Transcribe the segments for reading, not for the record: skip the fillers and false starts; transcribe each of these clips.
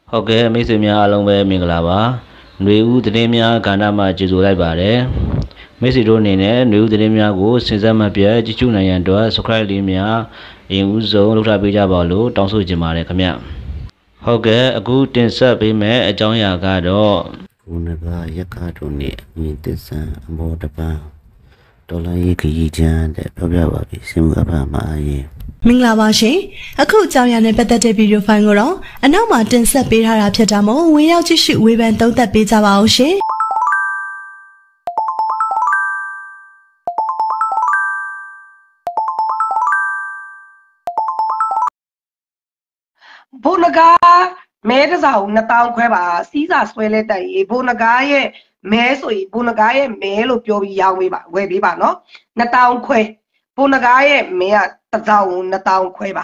ဟုတ်ကဲ့မိတ်ဆွေများအားလုံးပဲမင်္ဂလာပါຫນွေဦးသတင်းများကဏ္ဍမှာကြိုဆိုလိုက်ပါတယ်မိတ်ဆွေတို့အနေနဲ့ຫນွေဦးသတင်းများကိုစဉ်ဆက်မပြတ်ကြည့်ရှုနိုင်ရန်အတွက် subscribe လေးများအရင်ဦးဆုံးလုပ်ထားပေးကြပါလို့တောင်းဆိုချင်ပါတယ်ခင်ဗျဟုတ်ကဲ့အခုတင်ဆက်ပေးမယ့်အကြောင်းအရာကတော့ဘုန်းကရက်ခါတို့နဲ့မြင့်တက်ဆန်အမောတပန်းဒေါ်လာရေးခရီးချမ်းတဲ့ပြောပြပါပြီစင်မှုအဖမှာရင်မင်္ဂလာပါရှင်အခုအကြောင်းအရာနဲ့ပတ်သက်တဲ့ဗီဒီယိုဖိုင်ကိုတော့အနောက်မှာတင်ဆက်ပေးထားတာဖြစ်တာမို့ဝင်ရောက်ကြည့်ရှုဝေဖန်သုံးသပ်ပေးကြပါအောင်ရှင်ဘုန်းကမဲတစားကို2000ခွဲပါစီးစာဆွဲလဲတက်ရေးဘုန်းကရဲ့မဲဆိုရင်ဘုန်းကရဲ့မဲလို့ပြောပြီးရောင်းပေးပါဝယ်ပေးပါနော်2000ခွဲဘုန်းကရဲ့မဲကတစ်စောင်ကို2000ခွဲပါ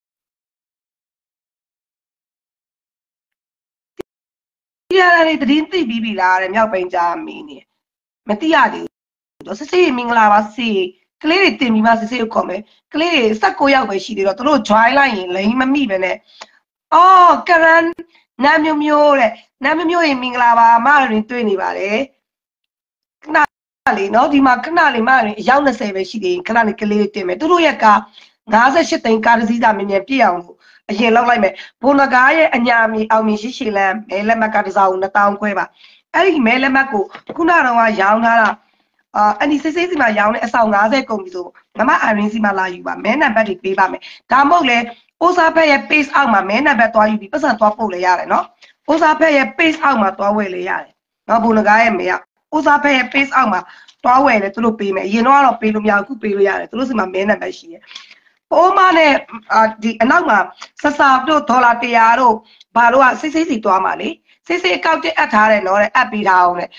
ဒီရတဲ့သတင်းသိပြီးပြီလားတဲ့မြောက်ပိုင်းကြားမင်းနေမသိရသေးဘူးတော့စစ်စစ်မင်္ဂလာပါစီကလေးတွေတင်ပြီးမှစစ်စစ်ကိုခေါ်မယ်ကလေးတွေ16ယောက်ပဲရှိသေးတော့သူတို့ join လိုက်ရင်လိမ့်မမိပဲနဲ့အော်ကရန်နာမျိုးမျိုးတဲ့နာမျိုးရင်မင်္ဂလာပါမရင်တွေ့နေပါတယ်ခဏလေးနော်ဒီမှာခဏလေးမရင်အယောက်20ပဲရှိသေးရင်ခဏလေးကလေးတွေတင်မယ်သူတို့ရက်က58သိန်းကားတစ်စီးသာမြင်မြင်ပြည့်အောင်လို့အရင်လောက်လိုက်မယ်ဘုံနဂါးရဲ့အညာမီအောင်မြင်ရှိရှိလန်းမဲလက်မတ်ကတစ်စောင်2000ခွဲပါအဲ့ဒီမဲလက်မတ်ကိုခုနကတော့ရောင်းထားတာအနီစစ်စစ်စီမှာရောင်းတဲ့အဆောင်50ကုန်ပြီဆိုမမအရင်စီမှာလာယူပါမဲနံပါတ်တွေပေးပါမယ်ဒါမဟုတ်လေအိုးစားဖက်ရဲ့ page အောက်မှာမဲနံပါတ်သွားယူပြီးပတ်စံသွားပို့လဲရတယ်နော်အိုးစားဖက်ရဲ့ page အောက်မှာသွားဝယ်လဲရတယ်နော်ဘုံနဂါးရဲ့မဲကအိုးစားဖက်ရဲ့ page အောက်မှာသွားဝယ်လဲသူတို့ပေးမယ်အရင်တော့ပေးလို့မရဘူးခုပေးလို့ရတယ်သူတို့စီမှာမဲနံပါတ်ရှိတယ်အိုးမနဲ့ဒီအနောက်မှာဆဆာတို့ဒေါ်လာ100တို့ဘာလို့ကစိတ်စိတ်စီသွားမှာလေစိတ်စိတ်အကောက်တက်အပ်ထားတယ်နော်တဲ့အပ်ပေးထားအောင်လေ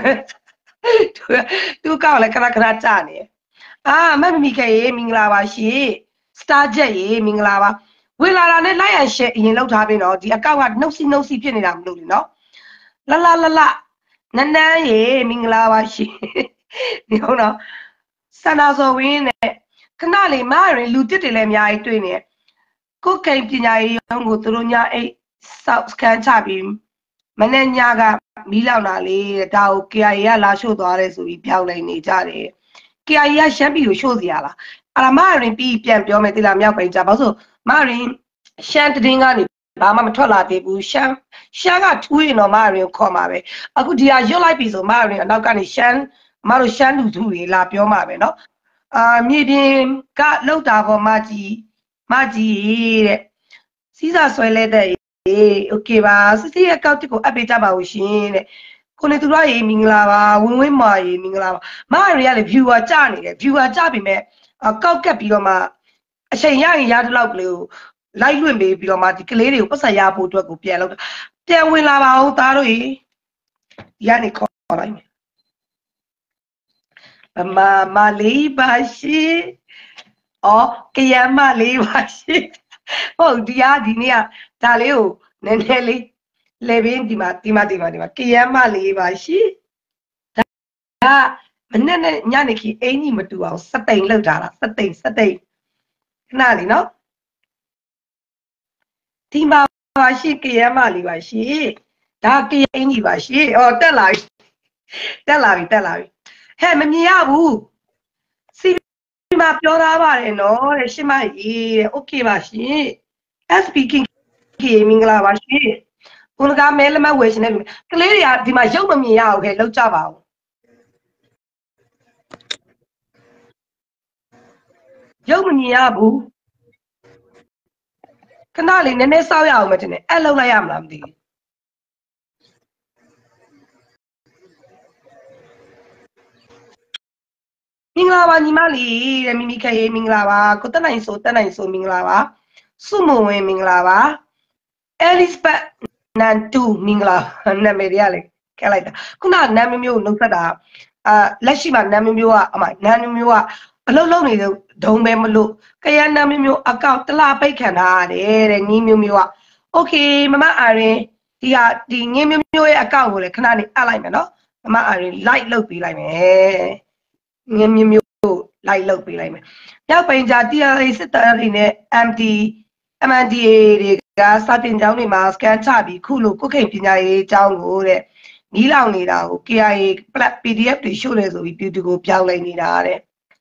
သူကောက်လဲခဏခဏကြာနေမမမီခဲရေမင်္ဂလာပါရှင်စတာဂျက်ရေမင်္ဂလာပါဝေလာတာနဲ့လိုက်ရရှယ်အရင်လောက်ထားပြီနော်ဒီအကောက်ကနှုတ်စီဖြစ်နေတာမလို့လေနော်လနန်းနန်းရေမင်္ဂလာပါရှင်ဒီဟုတ်နော်စန္ဒာစော်ဝင်းနဲ့ခဏလေးမရင်လူတစ်တွေလည်းအများကြီးတွေ့နေကိုကိန်ပညာရေးရုံးကိုသူတို့ညအိတ်စောက်စကန်ချပြီးမနေ့ညကမီးလောင်တာလေးဒါကို KIA ကလာရှို့သွားတယ်ဆိုပြီးပြောင်းနေကြတယ် KIA ကရှမ်းပြည်ကိုရှို့စီရလားအဲ့ဒါမရင်ပြီးပြန်ပြောမယ်တိလားမြောက်ပိုင်းကြဘာလို့မရင်ရှမ်းတင်းကနေဘာမှမထွက်လာသေးဘူးရှမ်းကထူးရင်တော့မရင်ခေါ်မှာပဲအခုဒီဟာရွတ်လိုက်ပြီဆိုမရင်အနောက်ကနေရှမ်းမတို့ရှမ်းလူထုတွေလာပြောမှာပဲနော်မြေပြင်ကလောက်တာပေါ်မကြီးတဲ့စီးစာဆွဲလဲတဲ့โอเคပါစစ်စစ်ရဲ့ကောက်တစ်ကိုအပ်ပေးကြပါဦးရှင်တဲ့ကိုနေသူရရေမင်္ဂလာပါဝင်းဝင်းမာရေမင်္ဂလာပါမရီကလေ viewer ကြနေတယ် viewer ကြပြီမဲ့ကောက်ကပ်ပြီးတော့မှအချိန်ရရင်ရတဲ့လောက်ကလေးကိုလိုက်လွင့်ပေးပြီးတော့မှဒီကလေးတွေကိုပတ်စံရဖို့အတွက်ကိုပြန်လောက်ပြန်ဝင်လာပါဦးသားတို့ရေဒီကနေခေါ်လိုက်မယ်မလေးပါရှိကရမလေးပါရှိဟုတ်ဒီနေ့ကဒါလေးကိုနည်းနည်းလေးလေဘင်းဒီမှာကရမလေးပါရှိဒါမနေ့နဲ့ညနေခီအင်ကြီးမတူအောင်စသိမ်လောက်ထားတာစသိမ်ခဏလေးနော်ဒီမှာပါရှိကရမလေးပါရှိဒါကရအင်ကြီးပါရှိတက်လာပြီဟဲ့မမြင်ရဘူးစီမှာပြောသားပါတယ်နော်တဲ့ရှင်းမကြီးတဲ့โอเคပါရှင် speaking မင်္ဂလာပါရှင်ဘုန်းကမဲလက်မဝယ်ရှင်နေပြီကလေးတွေကဒီမှာရုပ်မမြင်ရအောင်ခဲလောက်ကြပါဦးရုပ်မမြင်ရဘူးခဏလေးနည်းနည်းစောက်ရအောင်မတင်နဲ့အဲ့လောက်လိုက်ရမလားမသိဘူးမင်္ဂလာပါညီမလေးတဲ့မိမိခဲရေမင်္ဂလာပါကိုတက်နိုင်ဆိုမင်္ဂလာပါစုမဝင်မင်္ဂလာပါအဲလစ်ဘတ်နန်တူမင်္ဂလာနာမည်ရလေခဲလိုက်တာခုနနာမည်မျိုးနှုတ်ဆက်တာလက်ရှိမှာနာမည်မျိုးကအလုံးလုံးနေဒုံပဲမလို့ကရနာမည်မျိုးအကောက်တလားပိတ်ခံထားရတယ်တဲ့ငင်းမျိုးကโอเคမမအာရင်ဒီငင်းမျိုးရဲ့အကောက်ကိုလည်းခဏနေအပ်လိုက်မယ်နော်မမအာရင် like လုပ်ပေးလိုက်မယ်ငင်းမျိုး like လုပ်ပေးလိုက်မယ်နောက်ပိုင်းကျ TRA စစ်သားတွေနဲ့ MNDAA တွေကစာတင်ကျောင်းတွေမှာ scan ချပြီးခုလိုကုတ်ခိန်ပညာရေးကျောင်းကိုတဲ့နီးလောင်နေတာကို KIA PDF တွေရှို့တယ်ဆိုပြီးပြည်သူကိုပြောင်းလဲနေတာတဲ့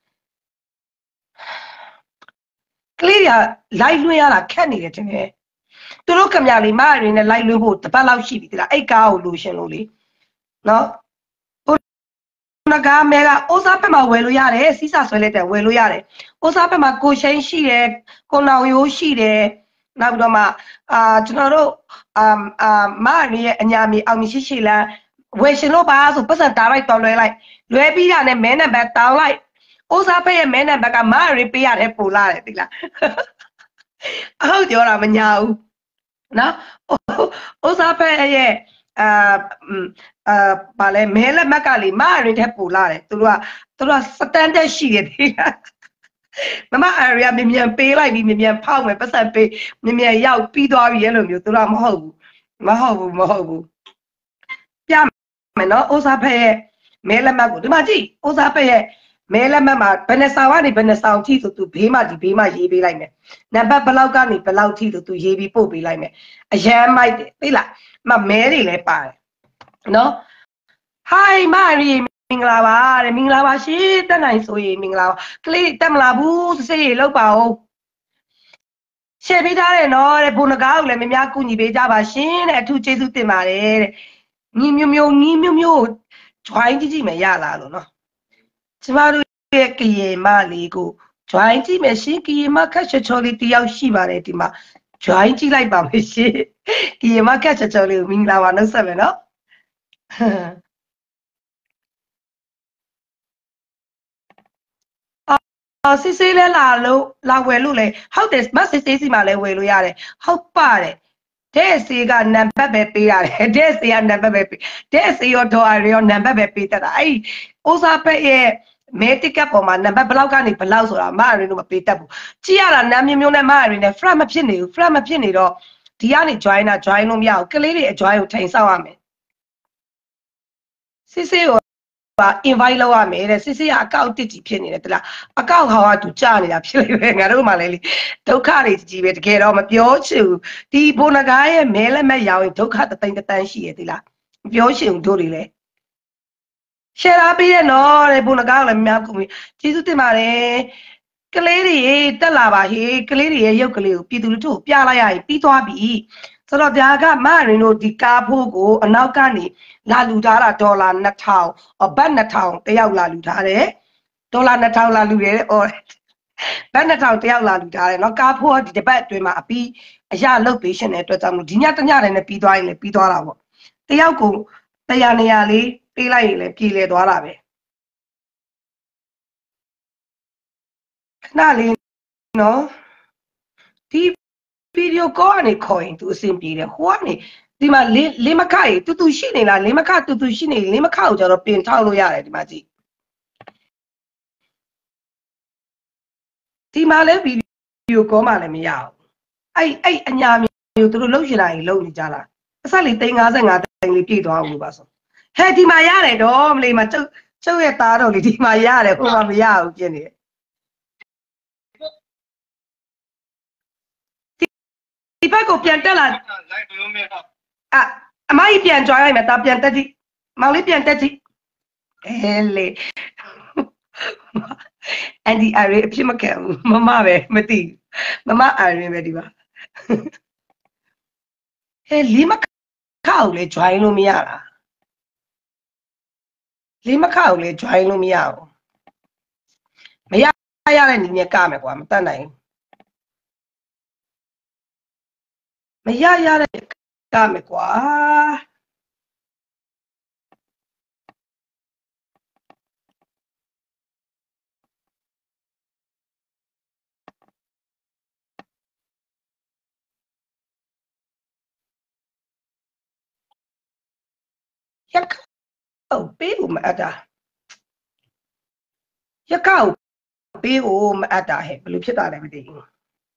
ကလေးကလိုက်လွှင့်ရတာခက်နေတယ်တင်တယ်သူတို့ကမြလေးမရင်းနဲ့လိုက်လွှင့်ဖို့တပတ်လောက်ရှိပြီတလားအဲ့ကားကိုလိုရှင်လို့လေနော်နဂါမဲကအိုးစားဖက်မှာဝယ်လို့ရတယ်စီးစာဆွဲလိုက်တယ်ဝယ်လို့ရတယ်အိုးစားဖက်မှာကိုရှိန်ရှိတယ်ကိုနောင်ရိုးရှိတယ်နောက်ပြီးတော့မှကျွန်တော်တို့မရင်းရဲ့အညာမီအောင်မြရှိလန်းဝယ်ရှင်လို့ပါဆိုပတ်စံတားလိုက်တော်လွယ်လိုက်လွယ်ပြီးတာနဲ့မဲနံပါတ်တောင်းလိုက်အိုးစားဖက်ရဲ့မဲနံပါတ်ကမရင်းပေးရတယ်ပို့လာတယ်သိလားဟုတ်ပြောတာမညာဘူးနော်အိုးစားဖက်ရဲ့ဘာလဲမဲလက်မက်ကလေးမရင်းတဲ့ပို့လာတယ်သူတို့ကစတန်ဒတ်ရှိတယ်သိလားမအရီယာမြ мян ပေးလိုက်ပြီးမြ мян ဖောက်မယ်ပတ်စံပေးမြ мян ရောက်ပြီးသွားပြီရဲ့လိုမျိုးသူတို့ကမဟုတ်ဘူးပြမယ်နော်အိုးစားဖက်ရဲ့မဲလက်မက်ကိုဒီမှာကြည့်အိုးစားဖက်ရဲ့မဲလက်မက်မှာဘယ်နှဆောင်ကနေဘယ်နှဆောင်ထိဆိုသူဘေးမှာဒီဘေးမှာရေးပေးလိုက်မယ်နံပါတ်ဘလောက်ကနေဘလောက်ထိဆိုသူရေးပြီးပို့ပေးလိုက်မယ်အရန်မိုက်တယ်သိလားမဲတွေလည်းပါတယ်နော်ဟိုင်းမရီမင်္ဂလာပါတဲ့မင်္ဂလာပါရှင်တက်နိုင်ဆိုရင်မင်္ဂလာပါကလေးတက်မလာဘူးစစ်ရေးလောက်ပါဦးရှယ်ပေးထားတယ်နော်တဲ့ဘုံနဂါကိုလည်းမများကူညီပေးကြပါရှင်တဲ့အထူးကျေးဇူးတင်ပါတယ်တဲ့ညီမျိုး join ကြည့်မယ်ရလားလို့နော်ကျမတို့ရဲ့ကရေမလေးကို join ကြည့်မယ်ရှင်ကရေမခက်ချေချောလေးတယောက်ရှိပါတယ်ဒီမှာ join ကြည့်လိုက်ပါမယ်ရှင်ကရေမခက်ချေချောလေးကိုမင်္ဂလာပါနှုတ်ဆက်မယ်နော်စစ်စစ်လဲလာဝယ်လို့လေဟုတ်တယ်မစစ်စစ်စီမှာလဲဝယ်လို့ရတယ်ဟုတ်ပါတယ်တဲ့စီကနံပါတ်ပဲပေးရတယ်တဲ့စီကနံပါတ်ပဲပေးတဲ့စီရောဒေါ်အရောနံပါတ်ပဲပေးတတ်တာအဲ့ဥစားဖက်ရဲ့မဲတစ်ကပ်ပေါ်မှာနံပါတ်ဘလောက်ကနေဘလောက်ဆိုတာမအရင်တို့မပေးတတ်ဘူးကြည့်ရတာနာမည်မျိုးနဲ့မအရင်နဲ့ flat မဖြစ်နေဘူး flat မဖြစ်နေတော့ဒီကနေ join လို့မရဘူးကလေးတွေအ join ကိုထိန်ဆောက်ရမယ်စစ်စစ်ကိုinvite လုပ်ရမယ်တဲ့စစ်စစ်ကအကောက်တစ်ကြီးဖြစ်နေတယ်တလားအကောက်ဟောကသူကြာနေတာဖြစ်လိမ့်မယ်ငါတို့မှလည်းလေဒုက္ခတွေကြီးပဲတကယ်တော့မပြောချင်ဘူးဒီဘုံနဂါရဲ့မဲလက်မဲ့ရောင်းရင်ဒုက္ခတသိန်းတန်းရှိရသလားမပြောချင်ဘူးတို့တွေလည်း share ပေးရနော်တဲ့ဘုံနဂါကလည်းများကူကျေးဇူးတင်ပါတယ်ကလေးတွေတက်လာပါဟေးကလေးတွေရဲ့ရုပ်ကလေးကိုပြည်သူလူထုပြလိုက်ရရင်ပြီးသွားပြီဆိုတော့ဒါကမရင်တို့ဒီကားဖို့ကိုအနောက်ကနေလာလူထားတာဒေါ်လာ2000ဘတ်2000တယောက်လာလူထားတယ်ဒေါ်လာ2000လာလူတယ်ဩဘတ်2000တယောက်လာလူထားတယ်เนาะကားဖို့ဒီတစ်ပတ်အတွင်းမှာအပြီးအရလုတ်ပေးရှင်တဲ့အတွက်ကြောင့်ဒီညတညတည်းနဲ့ပြီးသွားရင်လည်းပြီးသွားတာပေါ့တယောက်ကို100နေရာလေးပေးလိုက်ရင်လည်းပြည်လဲသွားတာပဲခဏလေးเนาะဒီဗီဒီယိုကောကနေခေါ်ရင်သူအဆင်ပြေတယ်ဟိုကနေဒီမှာလင်းမခရေတူရှိနေလားလင်းမခတူရှိနေလင်းမခကိုကျတော့ပြင်ထောက်လို့ရတယ်ဒီမှာကြည့်ဒီမှာလည်းဗီဒီယိုကောမှလည်းမရဘူးအဲ့အညာမျိုးသူတို့လှုပ်ရှင်တာကြီးလှုပ်နေကြလားအဆက်လေး355တိန်လေးပြည့်သွားအောင်လို့ပါဆိုဟဲ့ဒီမှာရတယ်တော့မလေးမှာကျုပ်ရဲ့သားတော်လေးဒီမှာရတယ်ဟိုမှာမရဘူးပြင်နေတယ်ဒီဘက်ကိုပြန်တက်လာအမကြီးပြန်ကြွားလိုက်မယ်တာပြန်တက်ကြည့်မောင်လေးပြန်တက်ကြည့်လေအန်ဒီအရေအဖြစ်မခံဘူးမမပဲမသိမမအရေပဲဒီပါဟဲ့လီမခောက်လေ join လို့မရတာလီမခောက်လေ join လို့မရဘူးမရရတဲ့နည်းနဲ့ကမယ်ကွာမတတ်နိုင်မရတဲ့ကမယ်ကွာရက်ဟုတ်ပေးဦးမအပ်တာရက်ကောက်ပေးဦးမအပ်တာဟဲ့ဘယ်လိုဖြစ်တာလဲမသိဘူး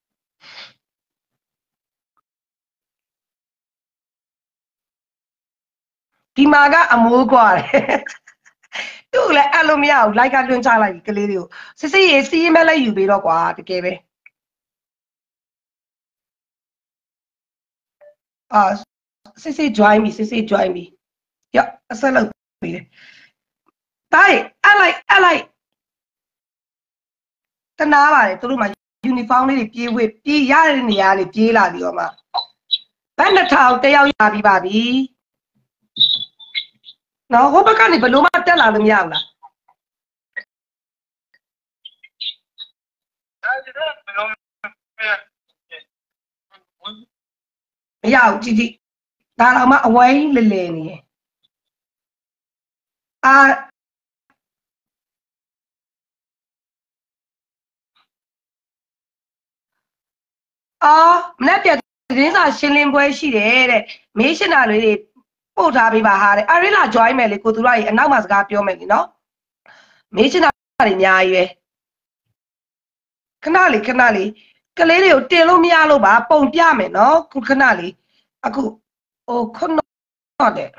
ဒီမှာကအမိုးကွာတယ်သူ့လည်းအဲ့လိုမရဘူးလိုက်ကလွှင့်ချလိုက်ပြီကလေးတွေကိုစစ်စစ်ရေးစီးရင်မဲ့လိုက်ယူပြီးတော့ကွာတကယ်ပဲစစ်စစ် join ပြီစစ်စစ် join ပြီရော့အဆက်လုပ်ပြီလေတိုင်းအဲ့လိုက်တနာပါတယ်သူတို့မှာ uniform လေးတွေပြေးရတဲ့နေရာလေးပြေးလာပြီးတော့မှဘယ်နှစ်ထောင်တယောက်ရပြီးပါပြီနော်ဟိုဘက်ကနေဘလို့မှတက်လာလို့မရဘူးလားမရဘူးကြည့်ဒါတော့မှအဝိုင်းလဲလဲနေရဲ့မနေ့ပြသတင်းစာရှင်းလင်းပွဲရှိတယ်တဲ့မေးရှင်းတာလေးတွေပို့ထားပေးပါဟာတဲ့အရိလာ join မယ်လေကိုသူတို့ကအနောက်မှာစကားပြောမယ်လေနော်မေးရှင်းတာတွေအများကြီးပဲခဏလေးကလေးတွေကိုတင်လို့မရလို့ပါပုံပြမယ်နော်ခုခဏလေးအခုခုတော့တဲ့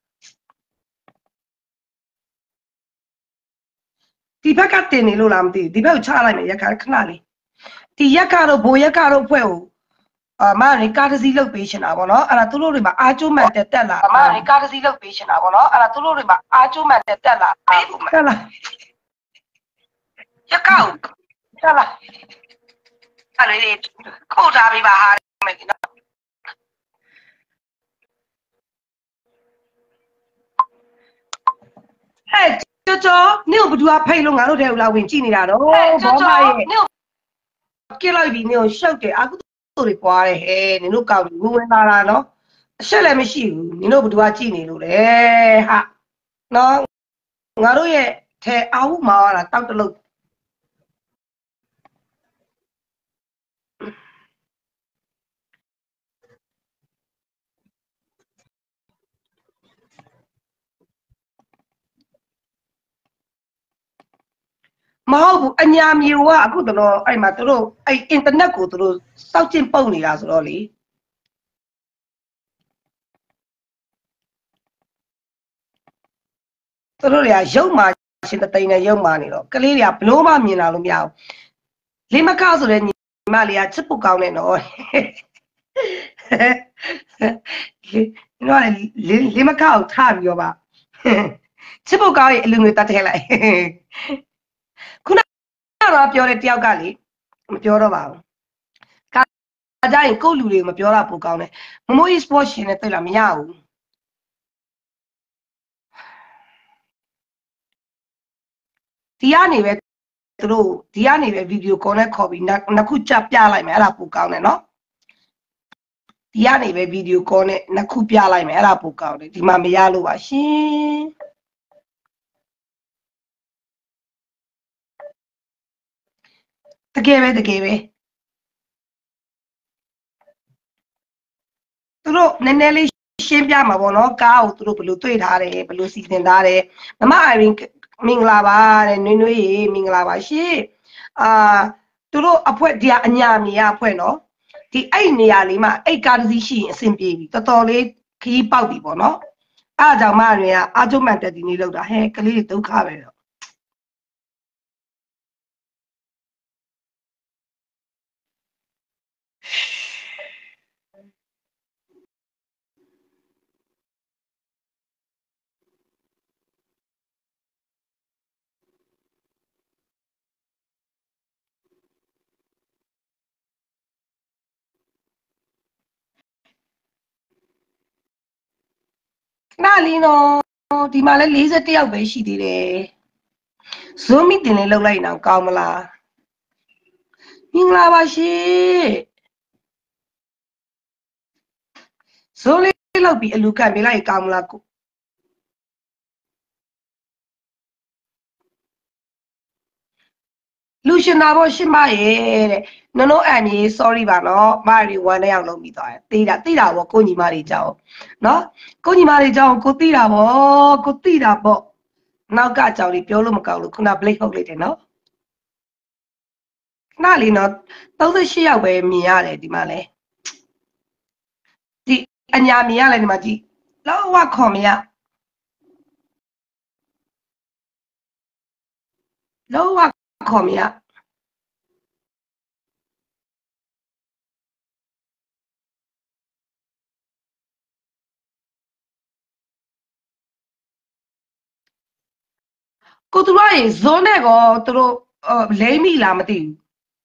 ဒီဘက်ကတင်နေလို့လားမသိဘူးဒီဘက်ကိုချလိုက်မယ်ရက်ခဏလေးဒီရက်ကတော့ဘိုးရက်ကတော့ဖွဲ့ကိုမရီကာတစီလုတ်ပေးရှင်တာဗောနော်အဲ့ဒါသူတို့တွေမှာအားကျိုးမှန်တက်လာမရီကာတစီလုတ်ပေးရှင်တာဗောနော်အဲ့ဒါသူတို့တွေမှာအားကျိုးမှန်တက်လာပေးဘူးတက်လာရက်ကောက်တက်လာအဲ့လေခိုးထားပေးပါဟာမယ်နော်ဟဲ့ကြောနင့်ကိုဘသူကဖိတ်လို့ငါတို့တဲ့ဦးလာဝင်ကြည့်နေတာတော့ဘောမရဲ့နင့်ကလိုက်ပြီးနင့်ကိုရှုပ်တယ်အခုတို့တွေပွားတယ်ဟဲ့နင်တို့ကောက်ပြီးဝင်လာတာနော်အရှက်လည်းမရှိဘူးနင်တို့ဘသူကကြည့်နေလို့လေဟာနော်ငါတို့ရဲ့ထဲအာဟုမောင်းလာတောက်တလို့မဟုတ်ဘူးအညာမျိုးကအခုတော့အဲ့မှာတို့အဲ့အင်တာနက်ကိုတို့စောက်ကျင့်ပုတ်နေတာဆိုတော့လေတို့တွေကရုပ်မာရှင်တသိန်းနဲ့ရုပ်မာနေတော့ကလေးတွေကဘလို့မှမြင်လာလို့မရဘူးလင်းမကောက်ဆိုတဲ့ညီမလေးကချစ်ဖို့ကောင်းတယ်နော်နော်လင်းမကောက်ထားပြီးတော့ပါချစ်ဖို့ကောင်းရဲ့အလူငွေတတ်ထဲလိုက်ခုနကတော့ပြောတဲ့တယောက်ကလေမပြောတော့ပါဘူးကကြရင်ကိုယ့်လူတွေကိုမပြောတာပိုကောင်းတယ်မမိုးကြီး sport ရှင်နဲ့တွေ့လာမရဘူးဒီကနေပဲသူတို့ဒီကနေပဲဗီဒီယိုကောနဲ့ခေါ်ပြီးနှစ်ခုကြပြလိုက်မယ်အဲ့ဒါပိုကောင်းတယ်နော်ဒီကနေပဲဗီဒီယိုကောနဲ့နှစ်ခုပြလိုက်မယ်အဲ့ဒါပိုကောင်းတယ်ဒီမှာမရလို့ပါရှင်တကယ်ပဲသူတို့နည်းနည်းလေးရှင်းပြမှာပေါ့နော်ကားကိုသူတို့ဘယ်လိုတွေ့ထားတယ်ဘယ်လိုစီစဉ်ထားတယ်မမအိုင်ရင်မင်္ဂလာပါတဲ့နွေရေမင်္ဂလာပါရှင်သူတို့အဖွဲ့ဒီအညာမြေအဖွဲ့နော်ဒီအဲ့နေရာလေးမှာအဲ့ကားတစ်စီးရှိရင်အဆင်ပြေပြီတော်တော်လေးခီးပေါက်ပြီပေါ့နော်အားကြောင့်မတွေကအာကျုံမှန်တက်ဒီနေ့လောက်တာဟဲကလေးတွေဒုက္ခပဲတော့နာလီနော်ဒီမှာလဲ41ယောက်ပဲရှိသေးတယ် Zoom meeting လေးလုပ်လိုက်ရင်ကောင်းမလားမင်္ဂလာပါရှင် Zoom လေးလုပ်ပြီးအလူခံပေးလိုက်ကောင်းမလားကိုလူရှင်နာဘောရှင်းမရဲ့တဲ့နော်အန်ကြီး sorry ပါနော်မရီ1နဲ့ရောက်လုံးပြီးသွားတယ်သိတာဗောကိုညီမတွေကြောင်းနော်ကိုညီမတွေကြောင်းကိုသိတာဗောကိုသိတာဗောနောက်ကကြောင်လေးပြောလို့မကောင်းလို့ခုန blake ဟုတ်လိုက်တယ်နော်ခဏလေးနော်38ယောက်ပဲမြင်ရတယ်ဒီမှာလဲဒီအညာမြင်ရလဲဒီမှာကြည့်လောက်ဝခေါ်မရလောက်ဝခေါ်မရကိုသူတို့ရေဇွန်နဲ့ကောသူတို့လိမ့်မိလားမသိဘူး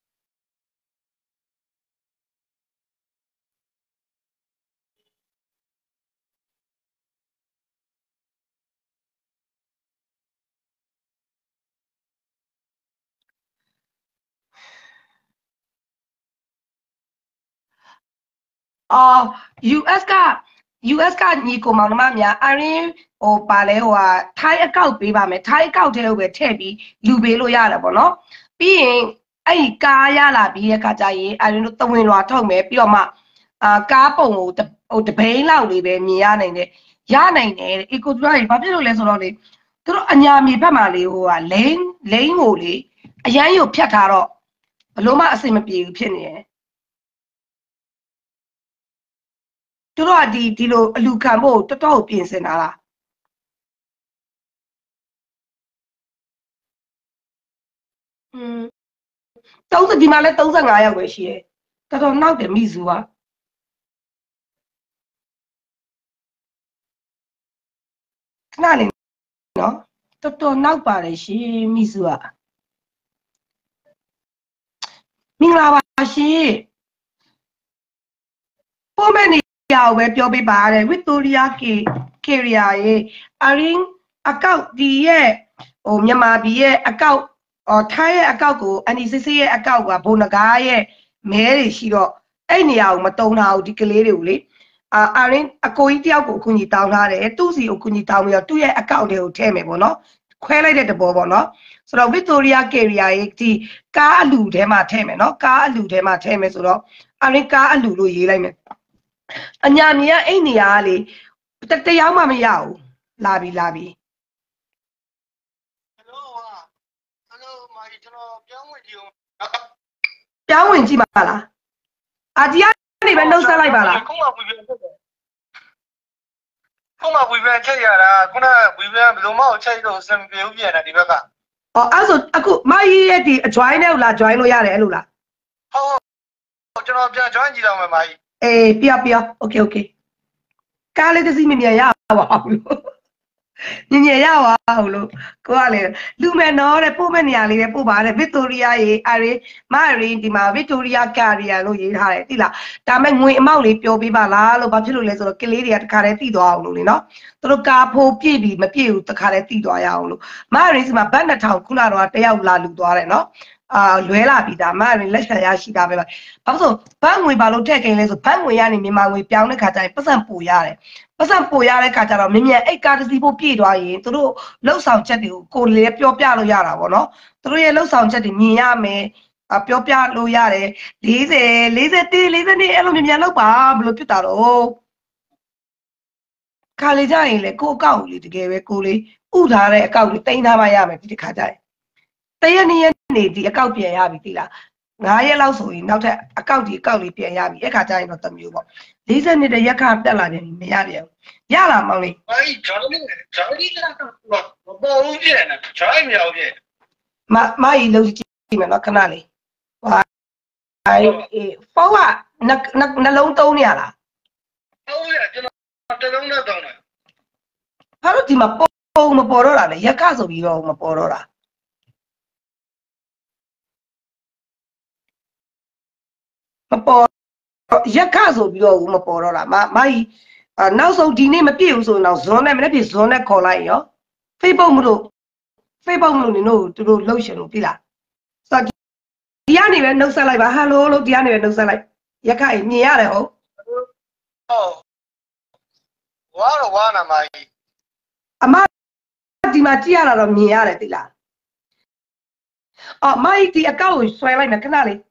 US က US ကညီကိုမောင်နှမများအရင်ဟိုပါလဲဟိုဟာထိုင်းအကောက်ပေးပါမယ်ထိုင်းအကောက်ထဲကိုပဲထည့်ပြီးလူပေးလို့ရတယ်ပေါ့နော်ပြီးရင်အဲ့ဒီကားရလာပြီးတဲ့ခါကျရင်အရင်တို့တဝင်လွာထုတ်မယ်ပြီးတော့မှကားပုံကိုဟိုတပိန်းလောက်လေးပဲမြင်ရနိုင်တယ်အေကိုသူကဘာဖြစ်လို့လဲဆိုတော့လေသူတို့အညာမြေဘက်မှာလေဟိုဟာလိန်ကိုလေအရန်ရုပ်ဖြတ်ထားတော့ဘလို့မှအဆင်မပြေဘူးဖြစ်နေတယ်သူတို့ကဒီလိုအလူခံဖို့တော်တော်ပြင်ဆင်တာလား30ဒီမှာလဲ35ယောက်ပဲရှိတယ်တော်တော်နောက်တယ်မိစုကခဏလေးနော်တော်တော်နောက်ပါတယ်ရှင်မိစုကမင်္ဂလာပါရှင်ပို့မဲ့နေရာကိုပဲပြောပေးပါတဲ့ Victoria Career ရဲ့အရင်အကောက်ဒီရဲ့ဟိုမြန်မာပြည်ရဲ့အကောက်ထိုင်းရဲ့အကောက်ကို NCC ရဲ့အကောက်ကဘုံနဂါးရဲ့မဲတွေရှိတော့အဲ့နေရာကိုမတုံးထားဘူးဒီကလေးတွေကိုလေအရင်အကိုကြီးတယောက်ကိုအကူကြီးတောင်းထားတယ်သူ့စီအကူကြီးတောင်းပြီးတော့သူ့ရဲ့အကောက်တွေကိုထည့်မယ်ပေါ့နော်ခွဲလိုက်တဲ့တဘောပေါ့နော်ဆိုတော့ Victoria Career ရဲ့ဒီကားအလူထဲမှာထည့်မယ်နော်ကားအလူထဲမှာထည့်မယ်ဆိုတော့အရင်ကားအလူလို့ရေးလိုက်မယ်အညာမြင်ကအဲ့နေရာကလေတရားမှမရဘူးလာပြီဟယ်လိုမာကြီးကျွန်တော်ပြောင်းဝင်ကြည့်ပါလားဒီကနေပဲနှုတ်ဆက်လိုက်ပါလားခုမှဝီပြန်ချက်ရတာခုနဝီပြန်ဘယ်လိုမှချက်တော့စံပြေဦးပြန်တာဒီဘက်ကအဲ့ဆိုအခုမကြီးရဲ့ဒီအ join နဲ့လာ join လို့ရတယ်အဲ့လိုလားဟုတ်ကျွန်တော်ပြန် join ကြည့်တော့မယ်မကြီးပြโอเคကားလေးတစ်စီးမြင်ရပါအောင်လို့မြင်ရပါအောင်လို့ကိုကလည်းလူမယ်နော်တဲ့ပို့မဲ့နေရာလေးတဲ့ပို့ပါတဲ့ Victoria ရေအရင်မရင်ဒီမှာ Victoria Career လို့ရေးထားတယ်သိလားဒါမဲ့ငွေအမောက်လေးပြောပေးပါလားလို့ဘာဖြစ်လို့လဲဆိုတော့ကလေးတွေကတခါတည်းတည်သွားအောင်လို့လေနော်သူတို့ကာဖိုးပြည့်ပြီးမပြည့်ဘူးတခါတည်းတည်သွားရအောင်လို့မရင်ဒီမှာဘတ်2000ခုနတော့တယောက်လာလူသွားတယ်နော်လွဲလာပြီဒါမရင်လက်ဆက်ရရှိတာပဲဘာလို့ဘတ်ငွေဘာလို့ထည့်ကိန်းလဲဆိုဘတ်ငွေရနေမြန်မာငွေပြောင်းတဲ့ခါကျရင်ပတ်စံပို့ရတယ်ပတ်စံပို့ရတဲ့ခါကျတော့မြင်အိတ်ကားတစ်စီးဖို့ပြည့်သွားရင်သူတို့လှုပ်ဆောင်ချက်တွေကိုကိုလည်းပြောပြလို့ရတာပေါ့နော်သူတို့ရဲ့လှုပ်ဆောင်ချက်တွေမြင်ရမယ်ပြောပြလို့ရတယ်40 41 42အဲ့လိုမြန်လောက်ပါဘယ်လိုဖြစ်တာတော့ခါလေကြရင်လေကိုအကောက်လေးတကယ်ပဲကိုလေးဥထားတဲ့အကောက်လေးတင်ထားမှရမယ်ဒီခါကျရင်တရက်နေဒီအကောက်ပြန်ရပြီသိလား9ရက်လောက်ဆိုရင်နောက်ထပ်အကောက်လေးပြန်ရပြီအဲ့ခါကျရင်တော့တမျိုးပေါ့40နှစ်တရက်ခါတက်လာတယ်မရပြန်ဘူးရလားမောင်လေးအေးဂျော်ကြီးကတော့မပေါ်ဘူးပြန်တယ်ဂျော်မြောက်ပြန်မကြီးလုံးကြည့်မယ်နော်ခဏလေးဟာအေးဖုန်းကနှလုံးသုံးနေရလားဟုတ်ရကျွန်တော်တလုံးနဲ့တောင်းတယ်ဘာလို့ဒီမှာပုံမပေါ်တော့တာလဲရက်ခဆိုပြီးတော့မပေါ်တော့တာမပေါ်ရက်ခဆိုပြီးတော့မပေါ်တော့တာမကြီးနောက်ဆုံးဒီနေ့မပြည့်ဘူးဆိုရင်တော့ဇွန်နဲ့မနေ့ပြည့်ဇွန်နဲ့ခေါ်လိုက်ရော Facebook မလို့နေတို့သူတို့လှုပ်ရှင်လို့ပြီလားဆိုတော့ဒီကနေပဲနှုတ်ဆက်လိုက်ပါဟယ်လိုလို့ဒီကနေပဲနှုတ်ဆက်လိုက်ရက်ခမြင်ရတယ်ဟုတ်ဝါနာမကြီးအမဒီမှာကြည့်ရတာတော့မြင်ရတယ်သိလားမကြီးဒီအကောက်ကိုဆွဲလိုက်မယ်ခဏလေး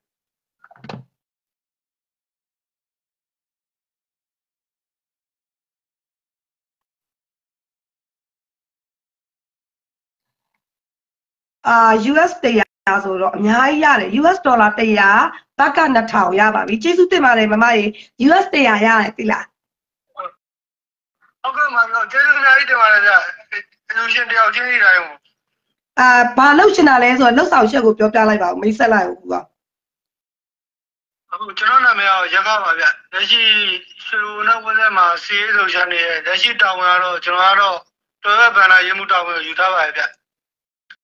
US 100ဆိုတော့အများကြီးရတယ် US ဒေါ်လာ100ဘတ်က2000ရပါပြီကျေးဇူးတင်ပါတယ်မမရေ US 100ရတယ်သိလားဟုတ်ကဲ့မတော်ကျေးဇူးအများကြီးတင်ပါတယ်ဗျအလူရှင်တယောက်ချင်းနေတိုင်းဘာလုပ်ချင်တာလဲဆိုတော့လှုပ်ဆောင်ချက်ကိုပြောပြလိုက်ပါဦးမိတ်ဆက်လိုက်ဦးကအခုကျွန်တော်နာမည်ကရက်ခပါဗျလက်ရှိရွှေဦးနောက်ဝက်ဆက်မှာစီးရေးလှုပ်ရှားနေတဲ့လက်ရှိတာဝန်ကတော့ကျွန်တော်ကတော့တော်ရဘန်နာရေးမှုတာဝန်ယူထားပါရဲ့ဗျ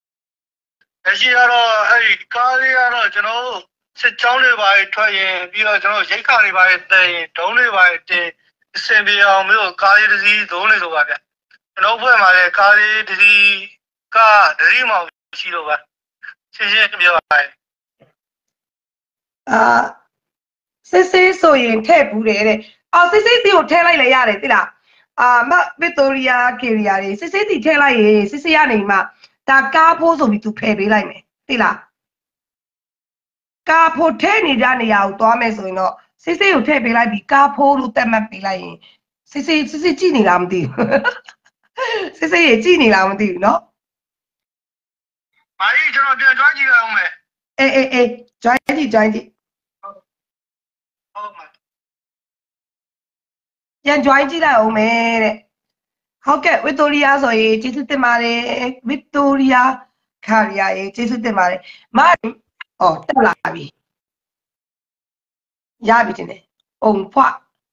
လက်ရှိကတော့အဲ့ဒီကားလေးကတော့ကျွန်တော်တို့စစ်ကြောင်းတွေပါထွက်ရင်ပြီးတော့ကျွန်တော်ရိတ်ခါတွေပါတဲ့ရင်ဒုံးတွေပါတင်အစင်ပြေအောင်မျိုးကားလေးတစ်စီးဒုံးလေးဆိုပါဗျကျွန်တော်ဖွဲ့မှာလည်းကားလေးတစ်စီးကတတိမောင်ရှိတော့ပါရှင်းရှင်းပြောပါမယ်စစ်ဆိုရင်ထည့်ဘူးတယ်တဲ့စစ်စီကိုထည့်လိုက်လည်းရတယ်သိလားမဗစ်တိုးရီယာကီရီယာတွေစစ်စီထည့်လိုက်ရင်စစ်စီကနေမှဒါကားဖို့ဆိုပြီးသူဖယ်ပေးလိုက်မယ်သိလားကားဖို့ထည့်နေကြနေရအောင်သွားမယ်ဆိုရင်တော့စစ်ကိုထည့်ပေးလိုက်ပြီးကားဖို့လို့တက်မှတ်ပေးလိုက်ရင်စစ်ကြည့်နေလားမသိဘူးစစ်ရေကြည့်နေလားမသိဘူးเนาะမာကြီးကျွန်တော်ပြန်ကြွားကြည့်ရအောင်မယ်အေး join ကြည့်ဟုတ်မှာပြန် join ကြည့်လိုက်အောင်မယ်တဲ့ဟုတ်ကဲ့ဗစ်တိုးရီယာဆိုရင်ကျေးဇူးတင်ပါတယ်ဗစ်တိုးရီယာခါရီယာရေကျေးဇူးတင်ပါတယ်တက်လာပြီရပြီတင်တယ်အုံဖွာ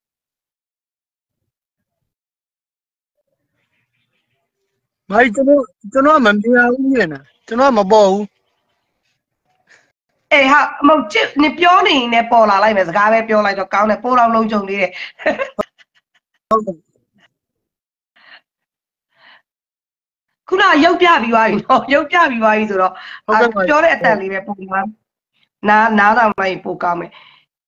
မာကြီးကျွန်တော်မမြင်ဘူးလေနော်ကျွန်တော်မပေါ်ဘူးဟာမဟုတ်ချစ်နေပြောနေရင်လည်းပေါ်လာလိုက်မယ်စကားပဲပြောလိုက်တော့ကောင်းတယ်ပိုးတော်လုံးကြုံလေးတယ်ဟုတ်တယ်ခုနရုပ်ပြပြီးသွားပြီနော်ရုပ်ပြပြီးသွားပြီဆိုတော့ပြောတဲ့အတန်လေးပဲပုံမှန်နားတော်လိုက်ပိုကောင်းမယ်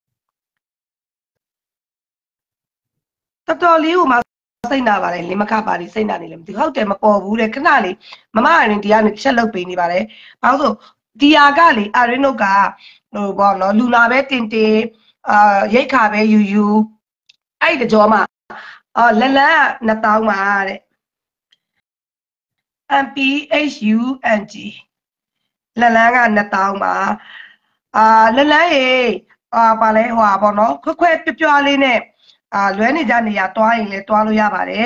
တော်တော်လေးကိုမှစိတ်နာပါတယ်လင်းမခပါလိစိတ်နာနေလည်းမသိဟုတ်တယ်မပေါ်ဘူးတဲ့ခဏလေးမမအရင်ဒီကနေချက်လုပ်ပေးနေပါတယ်ဘာလို့ဆိုဒီယာကလေအရင်တို့ကဟိုဘောနော်လူလာပဲတင်ရိတ်ခါပဲယူအဲ့တကြောမှာလန်2000ပါတဲ့ MPHUNG လန်က2000ပါလန်ရေပါလဲဟိုပါဘောနော်ခွဲပြလေးနဲ့လွဲနေကြနေရတွားရင်လည်းတွားလို့ရပါတယ်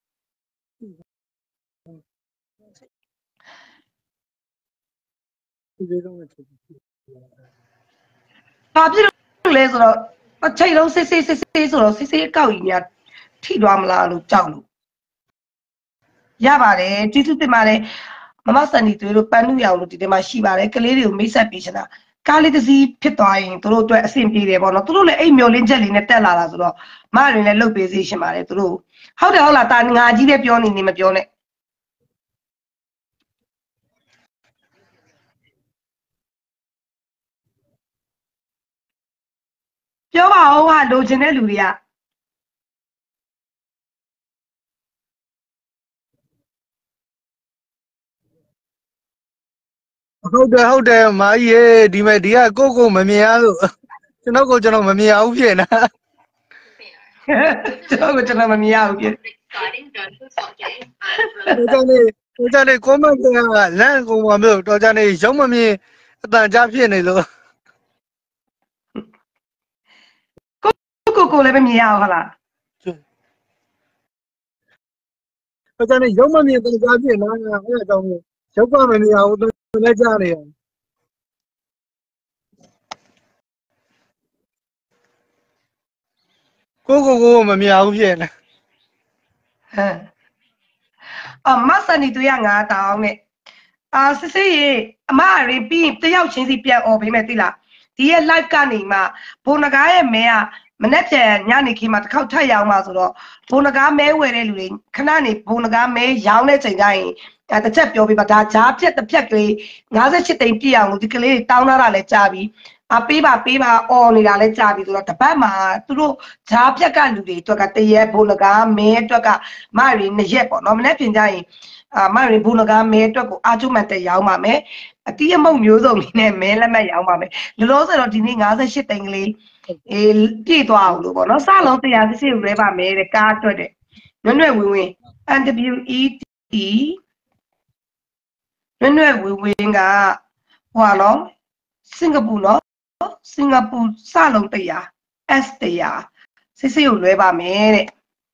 ဘာဖြစ်လို့လဲဆိုတော့အချိန်လုံးစစ်ဆိုတော့စစ်ကောက်ကြီးများထိသွားမလားလို့ကြောက်လို့ရပါတယ်ကျေးဇူးတင်ပါတယ်မမစန်ဒီတို့ပန်းနုရောင်လို့ဒီထဲမှာရှိပါတယ်ကလေးတွေကိုမိတ်ဆက်ပေးချင်တာကားလေးတစ်စီးဖြစ်သွားရင်တို့အတွက်အဆင်ပြေတယ်ပေါ့နော်တို့လည်းအိမ်မျောလင်းချက်လေးနဲ့တက်လာတာဆိုတော့မရင်းလည်းလှုပ်ပေးစေရှင်ပါတယ်တို့ဟုတ်တယ်ဟုတ်လားတာငါကြီးလည်းပြောနေမပြောနဲ့ပြောပါဦးဟာလိုချင်တဲ့လူတွေကဟုတ်တယ်မာကြီးရေဒီမဲ့ဒီကကိုမမြင်ရလို့ကျွန်တော်မမြင်အောင်ဖြစ်နေတာကျွန်တော်မမြင်ရဘူးဖြစ်တော်ကြနေကွန်မန့်ကလန့်ကုန်ပါမျိုးတော်ကြနေရုံးမမြင်အတန်ကြားဖြစ်နေလို့ကိုလည်းမမြင်ရဘူးဟုတ်လားတော်ကြနေရုံးမမြင်အတန်ကြားဖြစ်နေတာအဲ့ဒါကြောင့်ရုပ်ကမမြင်အောင်လည်းကြားနေရကိုမမြင်ဘူးဖြစ်နေမဆန်နီ205တောင်းနဲ့စစ်စစ်ရေအမအရင်ပြီးတယောက်ချင်းစီပြန်អော်ပေးမယ်သိလားဒီရဲ့ live ကနေမှဘုံနဂါရဲ့မဲကမနေ့ပြန်ညနေခင်းမှာတစ်ခေါက်ထပ်ရောင်းမှာဆိုတော့ဘုံနဂါမဲဝယ်တဲ့လူတွေခဏနေဘုံနဂါမဲရောင်းတဲ့ချိန်ကျရင်တစ်ချက်ပြောပြပါဒါဂျားဖြက်တစ်ဖြက်ကလေး58သိန်းပြည့်အောင်ဒီကလေးတောင်းလာတာလဲကြာပြီပေးပါအော်နေတာလဲကြာပြီဆိုတော့တပတ်မှာသူတို့ဂျားဖြက်ကလူတွေအတွက်ကတရက်ဘုံနဂါမဲအတွက်ကမရီ2ရက်ပေါ့နော်မနေ့ပြင်ကြရင်မရီဘုံနဂါမဲအတွက်ကိုအာချုံမှန်တက်ရောင်းပါမယ်အတီးအမုတ်မျိုးစုံလေးနဲ့မဲလက်မှတ်ရောင်းပါမယ်လောလောဆယ်တော့ဒီနေ့58သိန်းကလေးပြည့်သွားအောင်လို့ပေါ့နော်စလုံး100စစ်ရဲပါမယ်တဲ့ကားအတွက်တဲ့နွဲ့ဝင် NWET နွဲ့ဝင်ကဟိုနော်စင်ကာပူနော်စင်ကာပူစလုံး100 S 100စစ်ကိုလွဲပါမယ်တဲ့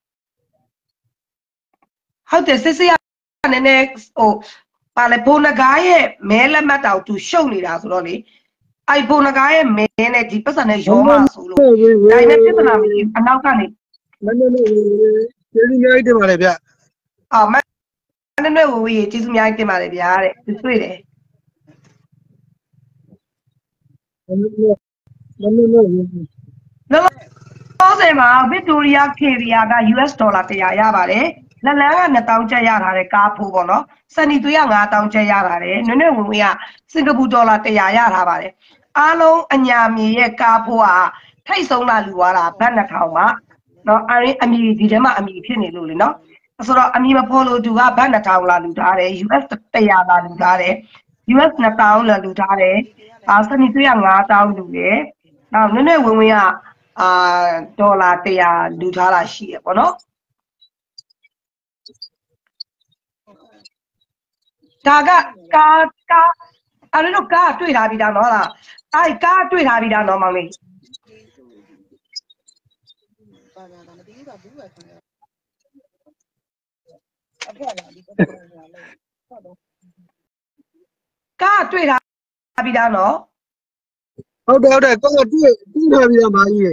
ဟုတ်တယ်စစ်ကနည်းနည်းဟိုပါလေဘုံနဂါရဲ့မဲလက်မှတ်တောင်သူရှုပ်နေတာဆိုတော့လေအဲ့ဘုံနဂါရဲ့မဲနဲ့ဒီပတ်စံနဲ့ရောမှာဆိုလို့ဒါပေမဲ့ပြဿနာမရှိအနောက်ကနေကျေးဇူးများတင်ပါတယ်ဗျမနည်းနည်းဝေးကျေးဇူးများတင်ပါတယ်ဗျာတဲ့သူတွေ့တယ်လောဆယ်မှာ Victoria Caviar က US ဒေါ်လာ100ရပါတယ်လက်လန်းက2000ကျပ်ရထားတဲ့ကားဖိုးပေါ့နော်စနီသွေးက9000ကျပ်ရထားတယ်နွေ့နွေ့ဝင်ဝင်ကစင်ကာပူဒေါ်လာ100ရထားပါတယ်အားလုံးအညာမြေရဲ့ကားဖိုးကထိတ်ဆုံးလာလူသွားတာဘတ်2000ပါနော်အမီဒီထဲမှာအမီဖြစ်နေလို့လေနော်ဆိုတော့အမီမဖော်လို့သူကဘတ်2000လာလူထားတယ် US 100လာလူထားတယ် US 2000လာလူထားတယ်စနီသွေးက9000လူတယ်နောက်နွေ့နွေ့ဝင်ဝင်ကဒေါ်လာ100လူထားတာရှိရပေါ့နော်ဒါကကားအဲ့လိုကားတွေ့ထားပြီးသားနော်လားအဲ့ကားတွေ့ထားပြီးသားနော်မောင်လေးကားတွေ့ထားပြီးသားနော်ဟုတ်တယ်ကားတွေ့ထားပြီးသားမာကြီးရေ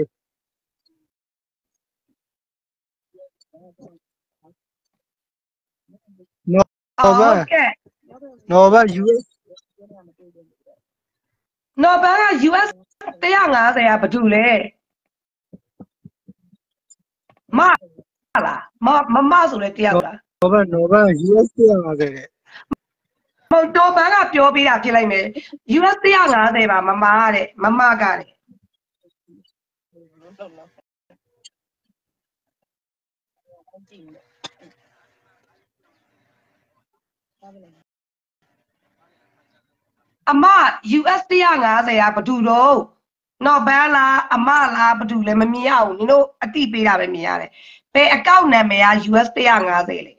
နော်ဘာ US နော်ဘာက US 150ကဘာတူလဲမလားမဆိုလဲတရားလားနော်ဘာ US 150တဲ့မတော်ဘာကပြောပေးတာဖြစ်လိုက်မယ် US 150ပါမတဲ့မကတဲ့အမ US 150ကဘာတူတော့နော်ဘန်းလားအမလားဘာတူလဲမမြင်ရဘူးနင်တို့အတိပေးတာပဲမြင်ရတယ်ဘယ်အကောင့်နာမည်က US 150လေ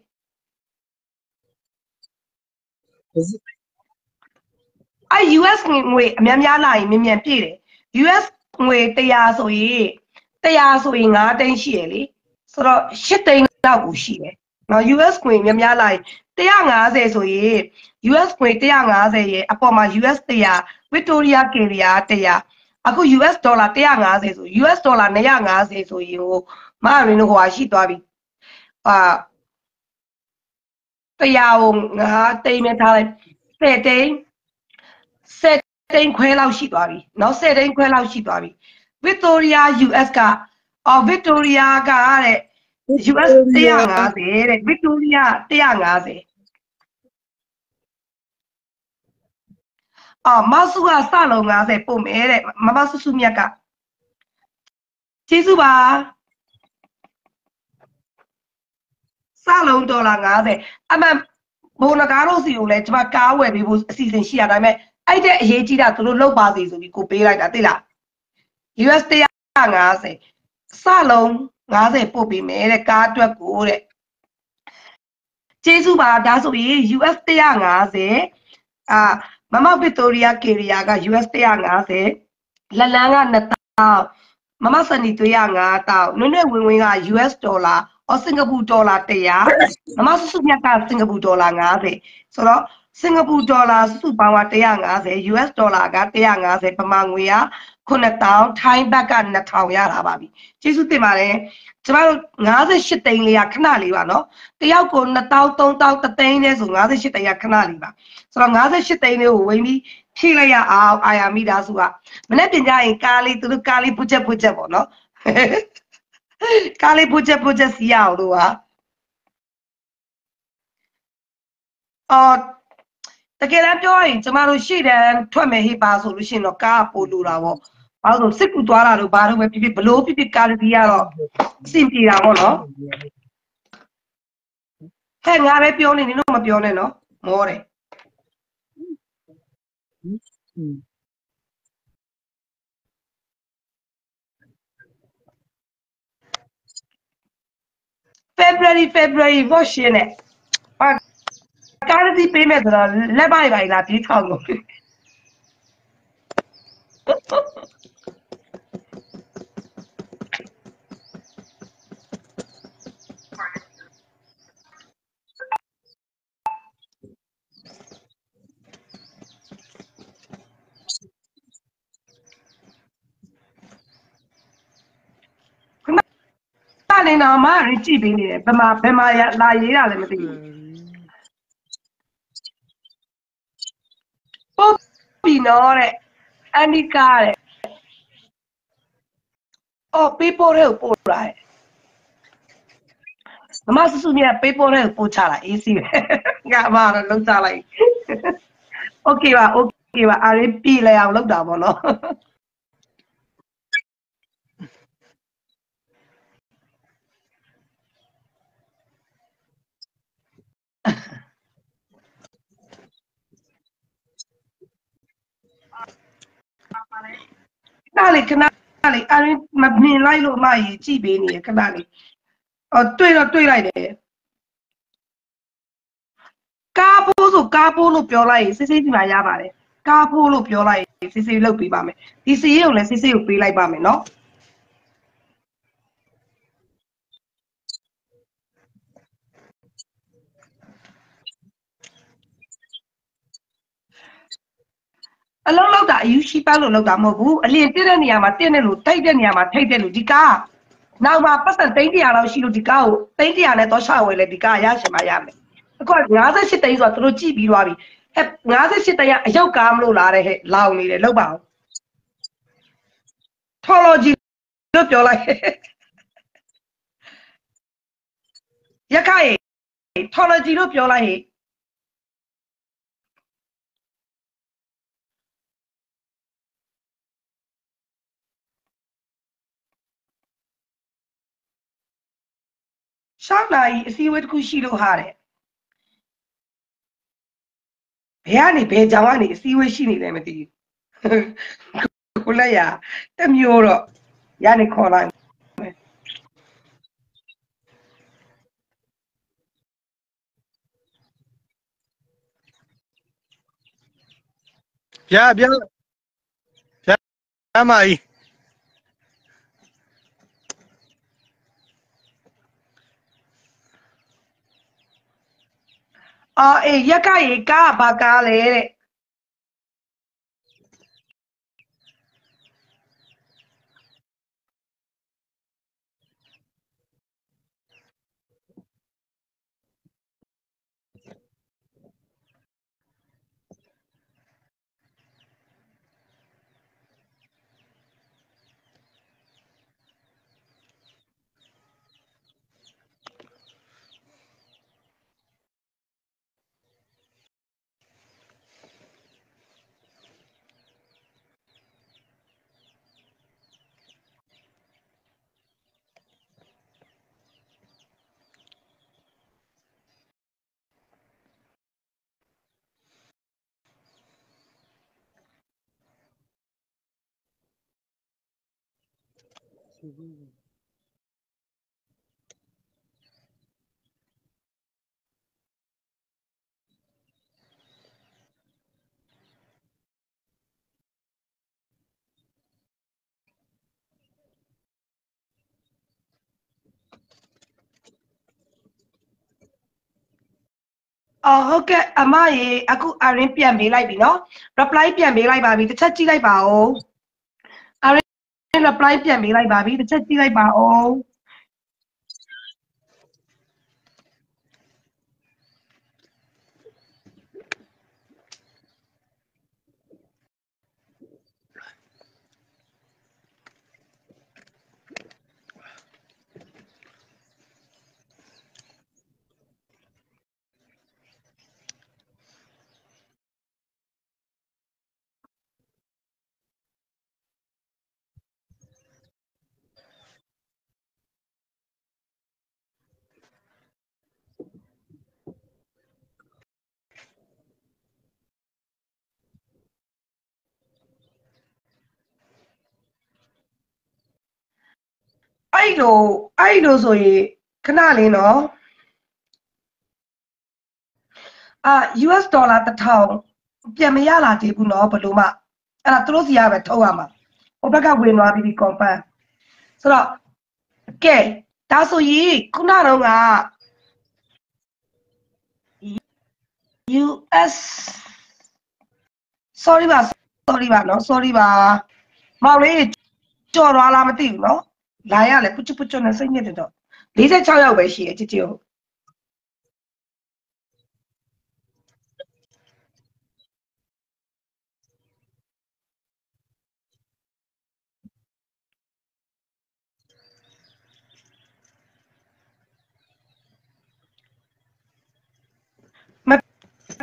အဲ့ US ငွေအများများလာရင်မြင်မြန်ပြည့်တယ် US ငွေ100ဆိုရင်5သိန်းရှိရလေဆိုတော့8သိန်းလောက်ကိုရှိတယ်နော် US ငွေများများလာရင်150ဆိုရင် US ငွေ150ရဲ့အပေါ်မှာ US 100 Victoria Caviar 100အခု US ဒေါ်လာ150ဆို US ဒေါ်လာ250ဆိုရင်ဟိုမရင်းတို့ဟိုရှိသွားပြီ100ကို9သိန်းပဲထားလိုက်10သိန်းခွဲလောက်ရှိသွားပြီเนาะ10သိန်းခွဲလောက်ရှိသွားပြီ Victoria US ကVictoria ကတဲ့ US 150တဲ့ Victoria 150မဆုကစလုံး50ပို့မယ်တဲ့မဆုစုမြတ်ကကျေးဇူးပါစလုံးဒေါ်လာ50အမှန်ဘိုးနဂါးတို့စီကိုလည်းကျွန်မကားဝယ်ပေးဖို့အစီအစဉ်ရှိရဒါပေမဲ့အဲ့တဲ့အရေးကြီးတာသူတို့လောက်ပါစီဆိုပြီးကိုပေးလိုက်တာသိလား US 150စလုံး50ပို့ပေးမယ်တဲ့ကားအတွက်ကိုတဲ့ကျေးဇူးပါဒါဆိုရင် US 150မမ Victoria Caviar က US 150လက်လန်းက2000မမစနီသွေးက9000နွေ့နွေ့ဝင်က US ဒေါ်လာစင်ကာပူဒေါ်လာ100မမစုစုမြတ်ကစင်ကာပူဒေါ်လာ50ဆိုတော့စင်ကာပူဒေါ်လာစုပေါင်းက150 US ဒေါ်လာက150ပမာငွေက9000ထိုင်းဘတ်က2000ရတာပါပြီကျေးဇူးတင်ပါတယ်ကျမတို့58သိန်းလေးကခဏလေးပါနော်တယောက်ကို2000 3000တသိန်းနဲ့ဆို58သိန်းကခဏလေးပါဆိုတော့58သိန်းလေးကိုဝင်ပြီးဖြည့်လိုက်ရအောင်အာယာမိသားစုကမနေ့ပြင်ကြရင်ကားလေးသူတို့ကားလေးပူချက်ပေါ့နော်ကားလေးပူချက်စီးရအောင်လို့ပါတကယ်တမ်းပြောရင်ကျမတို့ရှေ့တန်းထွက်မယ်ဟိပါဆိုလို့ရှိရင်တော့ကားပို့လို့တာပေါ့ဘာလို့စစ်ကူသွားတာလို့ဘာလို့ပဲပြဘလို့ပြကားလေးရတော့အဆင်ပြေတာပေါ့နော်ဟဲ့ငါပဲပြောနေနင်တို့မပြောနဲ့နော်မောတယ်February ဘောရှင်းနဲ့ကားလေးပေးမယ်ဆိုတော့လက်ပိုက်ပါလားပြေးထောင်လို့နေတော့မှရကြည့်ပေးနေတယ်ဘယ်မှာလာရေးတာလည်းမသိဘူးပို့ပြီးတော့တဲ့ Anika တဲ့အော်ပေးပို့တဲ့ကိုပို့လာတယ်မမဆူဆူမြတ်ပေးပို့တဲ့ကိုပို့ချလာအေးစီပဲငါမတော့လုံးချလိုက်โอเคပါโอเคပါအားရပြည်လဲအောင်လုပ်တာပေါ့နော်ခဏလေးအားရမမြင်လိုက်လို့မကြီးကြည့်ပေးနေရခဏလေးအော်တွေ့လိုက်တယ်ကားဖိုးဆိုကားဖိုးလို့ပြောလိုက်ရင်စစ်စစ်ဒီမှာရပါတယ်ကားဖိုးလို့ပြောလိုက်ရင်စစ်စစ်လုပ်ပေးပါမယ်ဒီစီရုံလည်းစစ်စစ်ကိုပေးလိုက်ပါမယ်နော်အလုံးလောက်တာအယူရှိပတ်လို့လောက်တာမဟုတ်ဘူးအလင်းတက်တဲ့နေရာမှာတက်နေလို့ထိတ်တဲ့နေရာမှာထိတ်တယ်လို့ဒီကားနောက်မှာပတ်စံ300လောက်ရှိလို့ဒီကားကို300နဲ့တော့ချဝယ်လဲဒီကားရရှင်မရမယ်အခု58သိန်းဆိုတော့သူတို့ကြည့်ပြီးသွားပြီ58သိန်းကအရောက်ကားမလို့လားတဲ့ဟဲ့လောင်နေတယ်လောက်ပါအောင်ထော်လော်ဂျီလို့ပြောလိုက်ရခိုင်ထော်လော်ဂျီလို့ပြောလိုက်ဟဲ့6နာရီအစည်းအဝေးတစ်ခုရှိလို့ဟာတဲ့ဘယ်ကနေဘယ်ကြောင်ကနေအစည်းအဝေးရှိနေတယ်မသိဘူးကိုလက်ရတမျိုးတော့ရနေခေါ်လိုက်ဗျာမကြီးအေးရခိုင်ကားဘာကားလဲတဲ့ဟုတ်ကဲ့အမရေအခုအရင်ပြန်ပေးလိုက်ပြီနော် reply ပြန်ပေးလိုက်ပါပြီတစ်ချက်ကြည့်လိုက်ပါဦးအရင် reply ပြန်ပေးလိုက်ပါပြီတစ်ချက်ကြည့်လိုက်ပါဦးအဲ့လိုဆိုရင်ခဏလေးနော်US ဒေါ်လာ1000ပြန်မရလာသေးဘူးနော်ဘယ်လိုမှအဲ့ဒါသူတို့စီရပဲထုတ်ရမှာဟိုဘက်ကဝင်သွားပြီး confirm ဆိုတော့ကဲဒါဆိုရင်ခုနတော့က US sorry ပါနော် sorry ပါမောင်လေးကြော်သွားလားမသိဘူးနော်လာရလဲပုချွနဲ့စိတ်ညစ်တယ်တော့46ယောက်ပဲရှိတယ်ကြည်ဟုတ်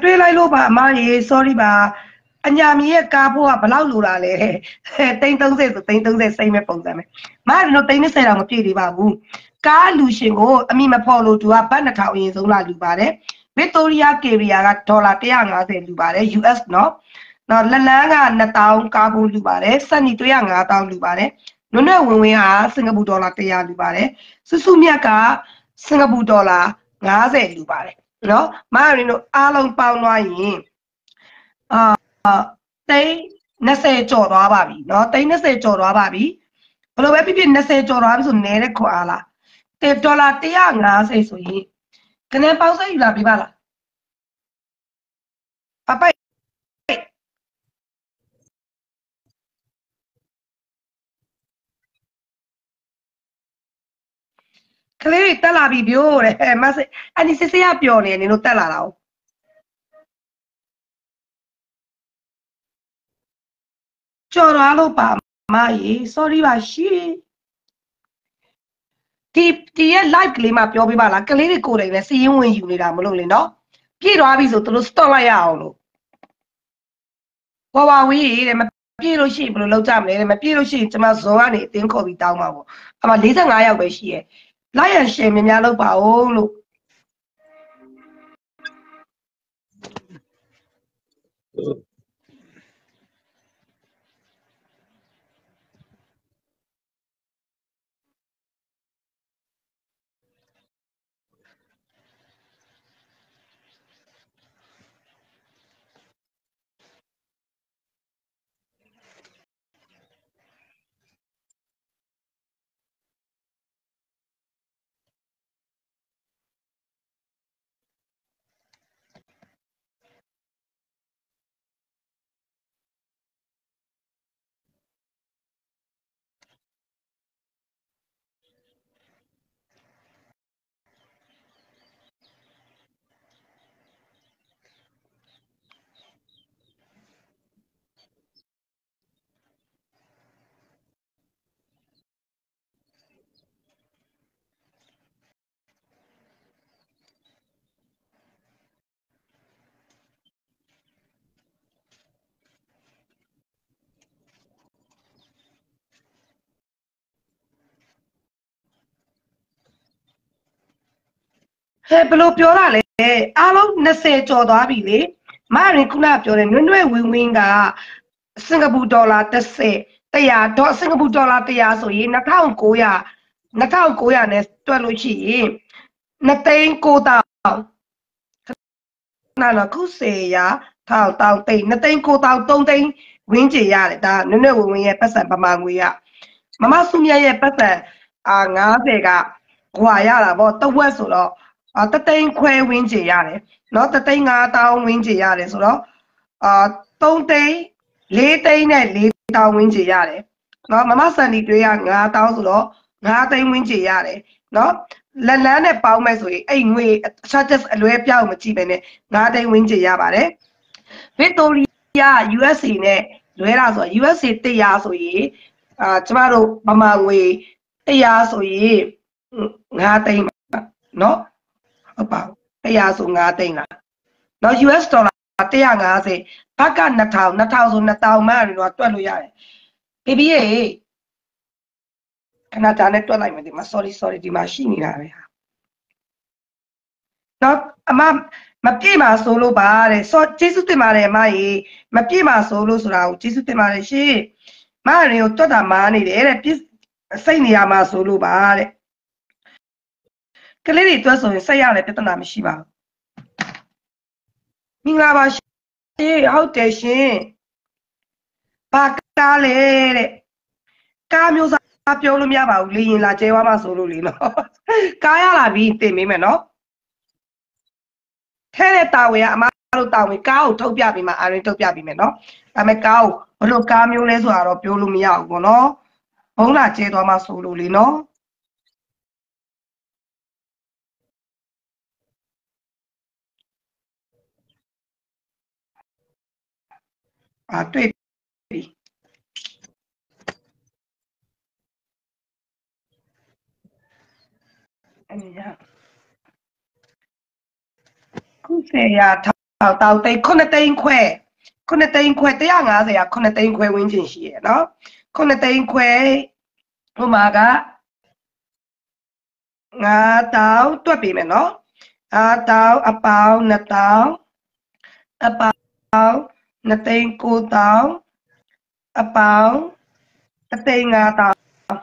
တွေ့လိုက်လို့ပါအမရေ sorry ပါအညာမီရဲ့ကားဖို့ကဘလောက်လိုတာလဲတိန်း30ဆိုတိန်း30စိမ့်မဲ့ပုံစံပဲမကတို့တိန်း30တောင်မပြည့်သေးပါဘူးကားလူရှင်ကိုအမိမဖော်လို့သူကဘတ်2000အရင်ဆုံးလာလူပါတယ်ဗစ်တိုးရီယာကေရီယာကဒေါ်လာ150လူပါတယ် US เนาะနော်လလန်းက2000ကားဖို့လူပါတယ်စက်နီ35000လူပါတယ်နွန်းနွဲ့ဝင်ဝင်ဟာစင်ကာပူဒေါ်လာ100လူပါတယ်စုစုမြတ်ကစင်ကာပူဒေါ်လာ50လူပါတယ်နော်မရင်းတို့အားလုံးပေါင်းသွားရင်တိန်း20ကျော်သွားပါပြီเนาะတိန်း20ကျော်သွားပါပြီဘယ်လိုပဲဖြစ်ဖြစ်20ကျော်သွားပြီဆိုနဲတဲ့ခွာလားဒေါ်လာ150ဆိုရင်ခဏပေါင်းစိတ်ယူလာပြပါလားပပိုက်ကလေးတွေတက်လာပြီပြို့တဲ့မဆအနီစစ်စစ်ရပျော်နေနင်တို့တက်လာတာ哦ကြော်သွားလို့ပါမရေ sorry ပါရှင်ဒီရဲ့ live ကလေးမှာပြောပြပါလားကလေးတွေကိုယ်တိုင်လည်းစီးရင်ဝင်ယူနေတာမလို့လေနော်ပြည့်သွားပြီဆိုသူတို့ stop လိုက်ရအောင်လို့ဝဝေးတဲ့မပြည့်လို့ရှိရင်ဘယ်လိုလုပ်ကြမလဲတဲ့မပြည့်လို့ရှိရင်ကျွန်မဇွန်ကနေအတင်းခေါ်ပြီးတောင်းပါပေါ့အမ45ယောက်ပဲရှိရဲ့လိုက်ရရှင်များများလုပ်ပါဦးလို့ဟဲ့ဘလို့ပြောတာလဲအားလုံး20ကျော်သွားပြီလေမရင်ခုနပြောတယ်နွဲ့နွဲ့ဝင်းဝင်းကစင်ကာပူဒေါ်လာ30 100ဒေါ်စင်ကာပူဒေါ်လာ100ဆိုရင်2900နဲ့တွက်လို့ရှိရင်2,900နော်ခု10ရာ1000တိတ်2,900 3သိန်းဝင်းကျင်ရတယ်ဒါနွဲ့နွဲ့ဝင်းဝင်းရဲ့ပတ်စံပမာငွေရမမစုမြတ်ရဲ့ပတ်စံ50ကဟွာရတာပေါ့တဝက်ဆိုတော့တသိန်းခွဲဝင်းကျင်ရတယ်เนาะ3,500ဝင်းကျင်ရတယ်ဆိုတော့3သိန်း4သိန်းနဲ့4,000ဝင်းကျင်ရတယ်เนาะမမစံဒီတွေက9,000ဆိုတော့9သိန်းဝင်းကျင်ရတယ်เนาะလက်လန်းနဲ့ပေါင်းမဲ့ဆိုရင်အဲ့ငွေ charges အလွဲပြောင်းမကြည့်ပဲနဲ့9သိန်းဝင်းကျင်ရပါတယ် Victoria USA နဲ့လွဲတာဆိုတော့ USA 100ဆိုရင်ကျမတို့ပမာငွေ100ဆိုရင်9သိန်းเนาะဟုတ်ပါ100ဆို9သိန်းလားเนาะ US ဒေါ်လာ150ဘတ်က2000ဆို2000မှန်တော့တွက်လို့ရတယ်ဘေဘီရေခဏတာနဲ့တွက်လိုက်မယ်ဒီမှာ sorry ဒီမှာရှိနေတာပဲဟာเนาะအမမပြည့်မှာဆိုလို့ပါတဲ့ကျေးဇူးတင်ပါတယ်အမရေမပြည့်မှာဆိုလို့ဆိုတာကိုကျေးဇူးတင်ပါတယ်ရှင်မရင်ကိုတွက်တာမားနေတယ်တဲ့စိတ်နေရမှာဆိုလို့ပါတဲ့ကလေးတွေတွက်ဆိုရင်စိတ်ရတယ်ပြဿနာမရှိပါဘူးမင်္ဂလာပါရှင်ဟုတ်တယ်ရှင်ဘာကားလဲတဲ့ကားမျိုးစားပြောလို့မရပါဘူးလေရင်လာကျဲသွားမှဆိုလို့လေနော်ကားရလာပြီးတင်ပေးမယ်နော်ထဲတဲ့တာဝန်ကအမတို့တာဝန်ကားကိုထုတ်ပြပြီးမှအရင်ထုတ်ပြပြီးမယ်နော်ဒါပေမဲ့ကားကိုဘလို့ကားမျိုးလဲဆိုတာတော့ပြောလို့မရဘူးပေါ့နော်ဘုံလာကျဲသွားမှဆိုလို့လေနော်တွေ့ပြီအဲ့ဒါခု10ရာတောက်သိန်း9သိန်းခွဲ9သိန်းခွဲ150က9သိန်းခွဲဝင်းကျင်ရှိရနော်9သိန်းခွဲဟိုမှာက9000တွက်ပေးမယ်နော်9000အပေါင်း2000အပေါင်း2သိန်း9000အပေါင်း1သိန်း5000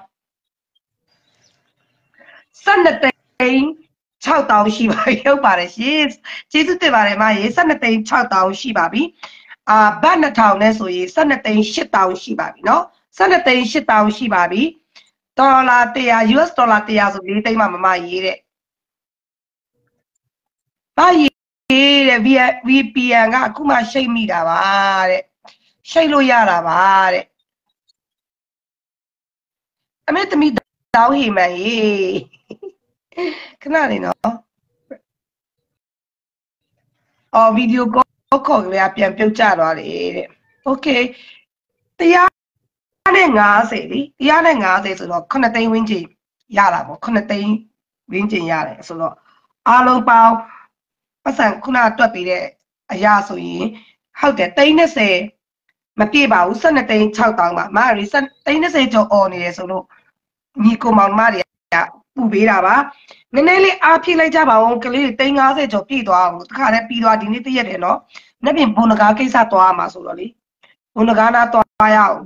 12သိန်း6000ရှိပါပြီဟုတ်ပါတယ်ရှင်ကျေးဇူးတင်ပါတယ်မရေ12သိန်း6000ရှိပါပြီဘတ်2000နဲ့ဆိုရင်12သိန်း8000ရှိပါပြီเนาะ12သိန်း8000ရှိပါပြီဒေါ်လာ100 US ဒေါ်လာ100ဆို4သိန်းမှမရေးတဲ့မရေးတဲ့ VPN ကအခုမှရှိတ်မိတာပါတဲ့ရှိတ်လို့ရတာပါတဲ့အမေသမီးတောင်းဟိမန်ရေခဏလေးနော်ဗီဒီယိုကောခေါ်ကြရပြန်ပြုတ်ကျသွားတယ်တဲ့โอเค150လी150ဆိုတော့9သိန်းဝင်းကျင်ရတာပေါ့9သိန်းဝင်းကျင်ရတယ်ဆိုတော့အားလုံးပေါင်းပတ်စံခုနတွက်ပြီးတဲ့အရာဆိုရင်ဟုတ်တယ်30မပြည့်ပါဘူး12သိန်း6000ပါမရီသိန်း30ကျော်អော်နေတယ်ဆိုလို့ညီကိုမောင်မတွေကပူပေးတာပါနည်းနည်းလေးအားဖြည့်လိုက်ကြပါဦးကလေးတွေသိန်း50ကျော်ပြည့်သွားအောင်တခါတည်းပြီးသွားဒီနေ့တရက်တယ်နော်နေ့ပြင်ဘုံနဂါကိစ္စသွားမှာဆိုတော့လေဘုံနဂါနာသွားရအောင်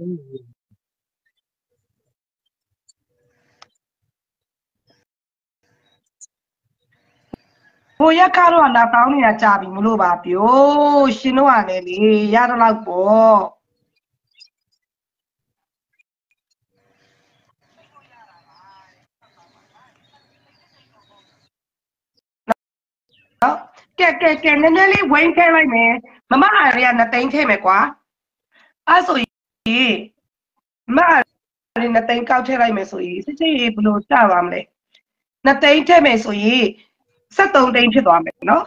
ဟိုရက်ကတော့နောက်တောင်းနေတာကြာပြီမလို့ပါပြောရှင်တို့ကလည်းလေရတော့ပေါ့နော်ကဲနည်းနည်းလေးဝိန်းထဲလိုက်မယ်မမအားရ2သိန်းထဲမယ်ကွာအဲ့ဆိုရင်မမအားရ2သိန်းကောက်ထဲလိုက်မယ်ဆိုရင်စစ်စစ်ဘယ်လိုကြပါမလဲ2သိန်းထဲမယ်ဆိုရင်73သိန်းဖြစ်သွားမယ်နော်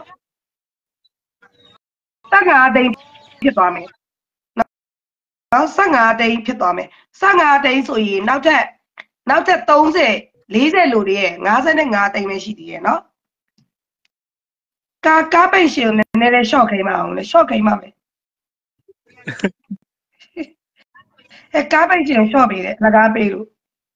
15သိန်းဖြစ်သွားမယ်နော်15သိန်းဖြစ်သွားမယ်15သိန်းဆိုရင်နောက်ထပ်30 40လို့တည်းရဲ့55သိန်းပဲရှိသေးရဲ့နော်ကားပိတ်ရှင်နည်းနည်းလေး short ခိုင်းမအောင်လေ short ခိုင်းပါမယ်ကားပိတ်ရှင် short ပေးတယ်လကားပေးလို့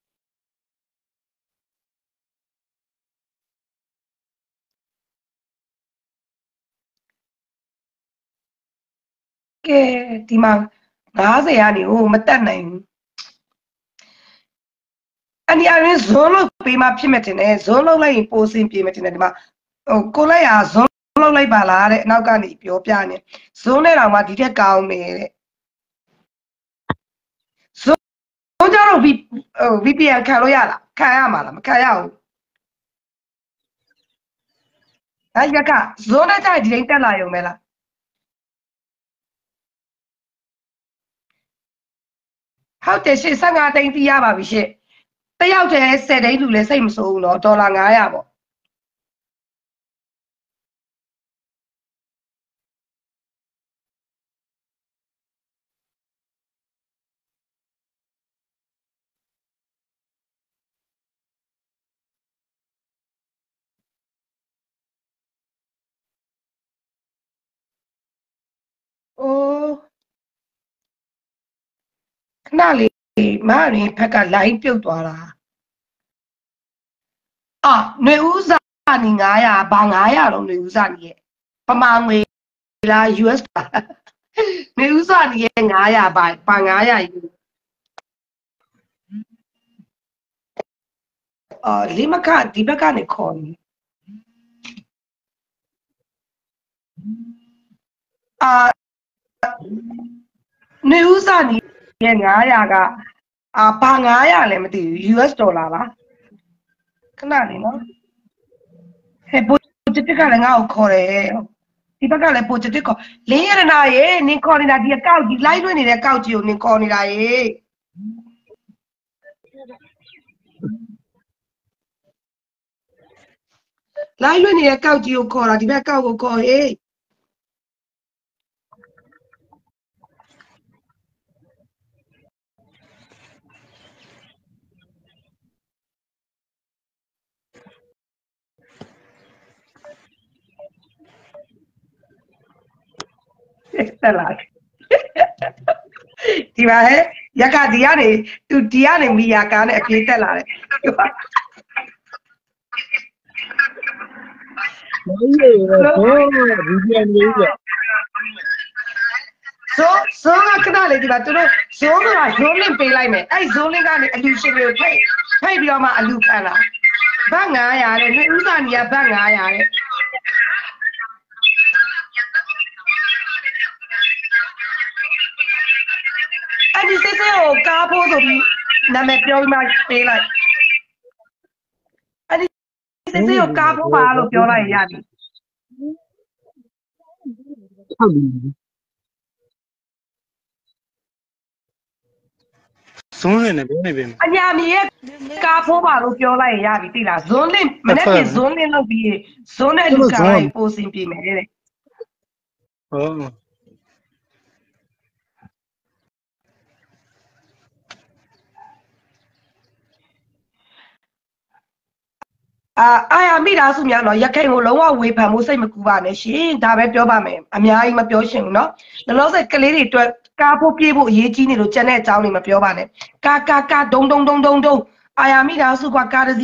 ကဲဒီမှာ50ကနေဟိုမတက်နိုင်ဘူးအနီအရင်ဇွန်လို့ပေးမှဖြစ်မဲ့တင်တယ်ဇွန်လို့လိုက်ရင်ပိုစင်ပြေမဲ့တင်တယ်ဒီမှာဟိုကိုလိုက်ရဇွန်လောက်လိုက်ပါလားတဲ့အနောက်ကနေပြောပြနေဇွန်နဲ့တော့မှဒီထက်ကောင်းမယ်တဲ့ဇွန်ကြတော့ VPN ခံလို့ရလားခံရမှာလားမခံရဘူးအဲ့ရကဇွန်နဲ့ကြိုက်ဒီတိုင်းတက်လာရုံပဲလားဟုတ်တယ်ရှင့်15သိန်းတီးရပါပြီရှင့်တယောက်တည်း10သိန်းလူလဲစိတ်မစိုးဘူးเนาะဒေါ်လာ900ပေါ့အိုးခဏလေးမရင်ဖက်က line ပြုတ်သွားတာຫນွေဦးစာနီ900ဘာ900တော့ຫນွေဦးစာနီရဲ့ပမာငွေလား US ຫນွေဦးစာနီရဲ့900ဘာ900ယူလေးမခဒီဘက်ကနေခေါ်နေຫນွေဦးစာနီရဲ့900ကဘာ900လည်းမသိဘူး US ဒေါ်လာပါခဏလေးနော်ဟဲ့ပိုဂျစ်တစ်ကလည်းငါ့ကိုခေါ်တယ်ဒီဘက်ကလည်းပိုဂျစ်တစ်ခေါ်လင်းရတနာရေနင်ခေါ်နေတာဒီအကောက်ဒီ live လွှင့်နေတဲ့ကောက်ကြီးကိုနင်ခေါ်နေတာရေlive လွှင့်နေတဲ့ကောက်ကြီးကိုခေါ်တာဒီဘက်ကောက်ကိုခေါ်ဟေးတက်လာဒီပါဟဲ့ရက်ကဒီကနေသူဒီကနေမီယာကားနဲ့အပြေးတက်လာတယ်မင်းရေတော့ဒီပြန်လေးပြဇိုးကခဏလေးဒီပါသူတို့ဇိုးကဇိုးလင့်ပေးလိုက်မယ်အဲ့ဇိုးလင့်ကနေအလူရှင်တွေကိုထိတ်ပြီးတော့မှအလူခံလာဘတ်900တဲ့ဥစားနီကဘတ်900တဲ့အဲ့ဒီစစ်စစ်ကိုကားဖို့ဆိုပြီးနာမည်ပြောပြီးမှပေးလိုက်အဲ့ဒီစစ်စစ်ကိုကားဖို့ပါလို့ပြောလိုက်ရပြီဟုတ်ပြီဇွန်းလင်းနဲ့ဘယ်နေပြီအညာမီရဲ့ကားဖို့ပါလို့ပြောလိုက်ရပြီသိလားဇွန်းလင့်မနေ့ကဇွန်းလင့်လုပ်ပြီးဇွန်းနဲ့လူကားလိုက်ပို့စင်ပြေမယ်တဲ့ဟောအာရမိသားစုများတော့ရခိုင်ကိုလုံးဝဝေဖန်မှုစိတ်မကူပါနဲ့ရှင်ဒါပဲပြောပါမယ်အများကြီးမပြောရှင်ဘူးเนาะလောလောဆယ်ကလေးတွေအတွက်ကားဖို့ပြေးဖို့အရေးကြီးနေလို့ကြက်တဲ့အကြောင်းတွေမပြောပါနဲ့ကာဒုံအာရမိသားစုကကားတစီ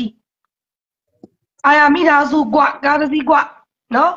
အာရမိသားစုကကားတစီเนาะ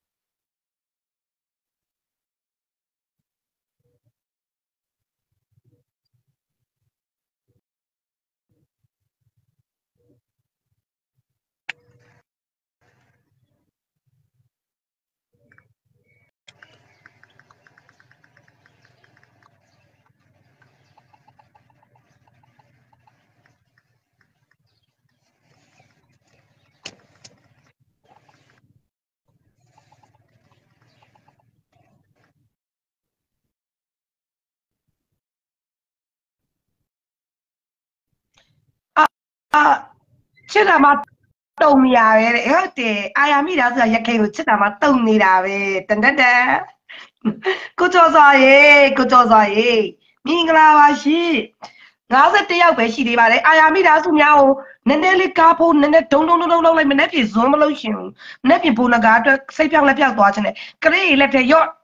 ချစ်တာမှတုံနေရပဲတဲ့ဟုတ်တယ်အာရမိသားစုကရခိုင်ကိုချစ်တာမှတုံနေတာပဲတန်ကိုကျော်စွာရေမင်္ဂလာပါရှင်51ယောက်ပဲရှိသေးပါတယ်အာရမိသားစုများကိုနည်းနည်းလေးကားဖို့နည်းနည်းဒုံလုံးလိုက်မနေ့ပြင်ဇွန်းမလို့ရှင်ဘူးမနေ့ပြင်ဘုံနဂါအတွက်စိတ်ပြောင်းလက်ပြောက်သွားခြင်းနဲ့ကလေးလက်ထက်ရော့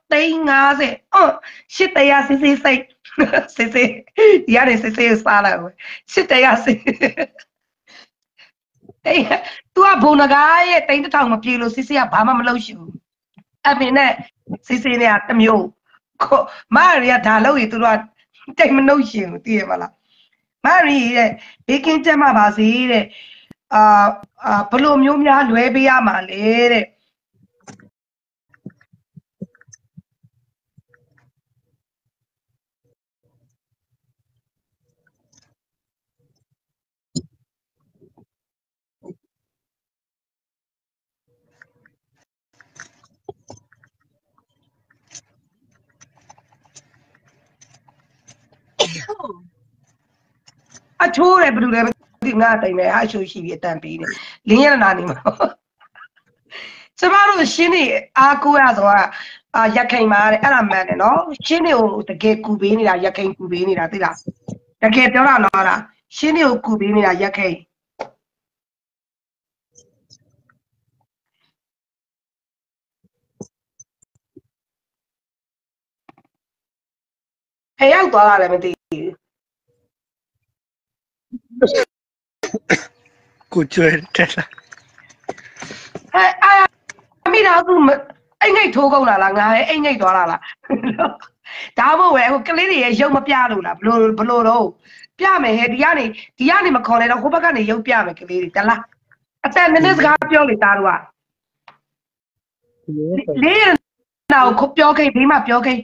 350800စစ်စိတ်ဒီရတယ်စစ်စားလာပဲ800စစ်သူကဘုံနဂါရဲ့3000မပြေလို့စစ်ကဘာမှမလုပ်ရှိဘူးအပြင်နဲ့စစ်နဲ့တမျိုးမရီကဒါလို့ရသူတို့ကတိတ်မနှုတ်ရှင်ဘူးသိရမလားမရီတဲ့ဘေကင်းချက်မှပါစေတဲ့ဘလို့မျိုးများလွဲပေးရမှာလေတဲ့အချိုးတယ်ဘယ်လိုလဲဒီငါတိုင်မယ်အချိုးရှိပြီးအတန်ပေးတယ်လင်းရနာနေမှာကျမတို့ရှင်းနေအားကိုးရဆိုတာရက်ခိန်မှာတဲ့အဲ့ဒါမှန်တယ်နော်ရှင်းနေကိုတကယ်ကူပေးနေတာရက်ခိန်ကူပေးနေတာသိလားတကယ်ပြောတာနော်လားရှင်းနေကိုကူပေးနေတာရက်ခိန်ဟဲ့ရောက်သွားတာလည်းမသိဘူးကိုကျွဲတက်လာဟဲ့အာမိသားစုအိတ်ငိတ်ထိုးကုန်လာလားငါရဲ့အိတ်ငိတ်သွားလာလားဒါမှမဟုတ်ပဲဟိုကလေးတွေရဲ့ရုပ်မပြလို့လားဘလို့တော့ပြမယ်ဟဲ့ဒီကနေမခေါ်လဲတော့ဟိုဘက်ကနေရုပ်ပြမယ်ကလေးတွေတလားအတန်နည်းနည်းစကားပြောလေသားတို့ကလေးတော့ခုပြောခဲ့ဘေးမှာပြောခဲ့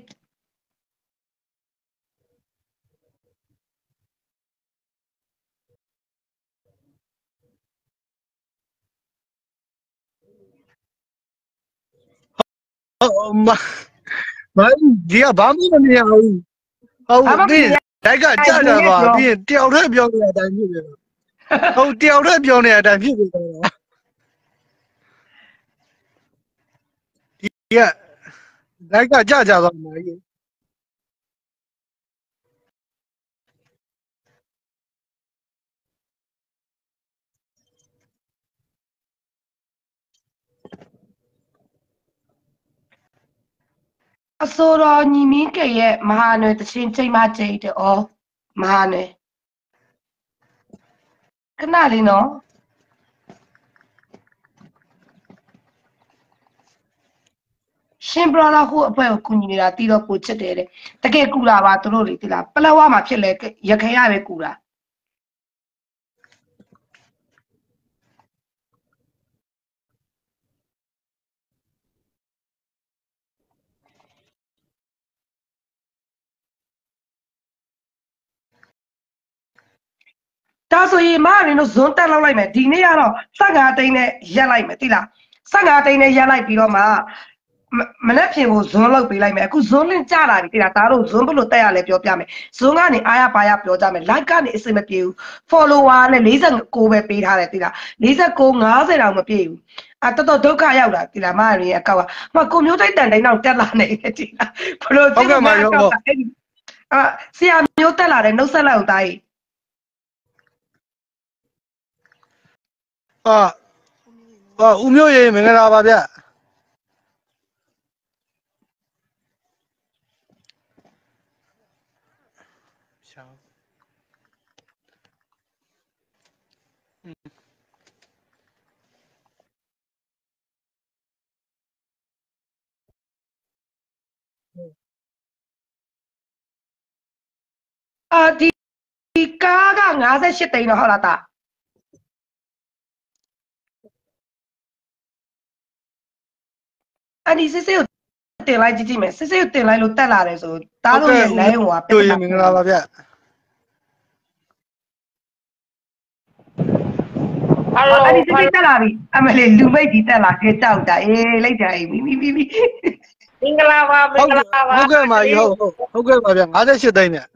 ဒီကဘာမှမမြင်ဘူးဟုတ်ဒီတိုက်ကကြာတာပါပြီးတယောက်တည်းပြောနေတဲ့အတိုင်းဖြစ်တယ်ဟုတ်တယောက်တည်းပြောနေတဲ့အတိုင်းဖြစ်တယ်ဒီကတိုက်ကကြာသွားမှာကြီးအစိုးရညီမင်းကရဲ့မဟာနွယ်တချင်းချိန်မချိန်တဲ့ဩမဟာနွယ်ခဏလေးနော်ရှင်ဘရာလာဟိုအဖွဲကိုကူညီနေတာတီးတော့ကိုချစ်တယ်တဲ့တကယ်ကူလာပါသူတို့လေတိလားပလက်ဝမှာဖြစ်လဲရခိုင်ရပဲကူလာဒါဆိုရင်မရင်းတို့ဇွန်းတက်လောက်လိုက်မယ်ဒီနေ့ကတော့15သိန်းနဲ့ရက်လိုက်မယ်တိလား15သိန်းနဲ့ရက်လိုက်ပြီးတော့မှမနေ့ပြင်ကိုဇွန်းလောက်ပေးလိုက်မယ်အခုဇွန်းလင်းကြလာပြီတိလားဒါတို့ဇွန်းဘလို့တက်ရလဲပြောပြမယ်ဇွန်းကနေအားရပါရပြောကြမယ် like ကနေအစင်မပြေဘူး follower နဲ့49ပဲပေးထားတယ်တိလား49 50တောင်မပြည့်ဘူးတော်တော်ဒုက္ခရောက်တာတိလားမရင်းအကောက်ကကိုမျိုးတိုက်တန်တိုင်းတော့တက်လာနေတယ်တိလားဘလို့ဟုတ်ကဲ့မရောဆရာမျိုးတက်လာတယ်နှုတ်ဆက်လိုက်အောင်တာကြီးဦးမျိုးရေမင်္ဂလာပါဗျဒီကားက58သိန်းတော့ဟုတ်လားတာအဒီစစ်စစ်ကိုတင်လိုက်ကြည့်ကြည့်မယ်စစ်စစ်ကိုတင်လိုက်လို့တက်လာတယ်ဆိုတားလို့ရဲ့ line ဟိုကပြည့်မင်္ဂလာပါဗျအဒီစစ်တက်လာပြီအမလေးလူမိတ်ကြီးတက်လာခဲ့ကြောက်တာလိုက်ကြမီမင်္ဂလာပါမင်္ဂလာပါဟုတ်ကဲ့ပါဟုတ်ကဲ့ပါဗျ58သိန်းနဲ့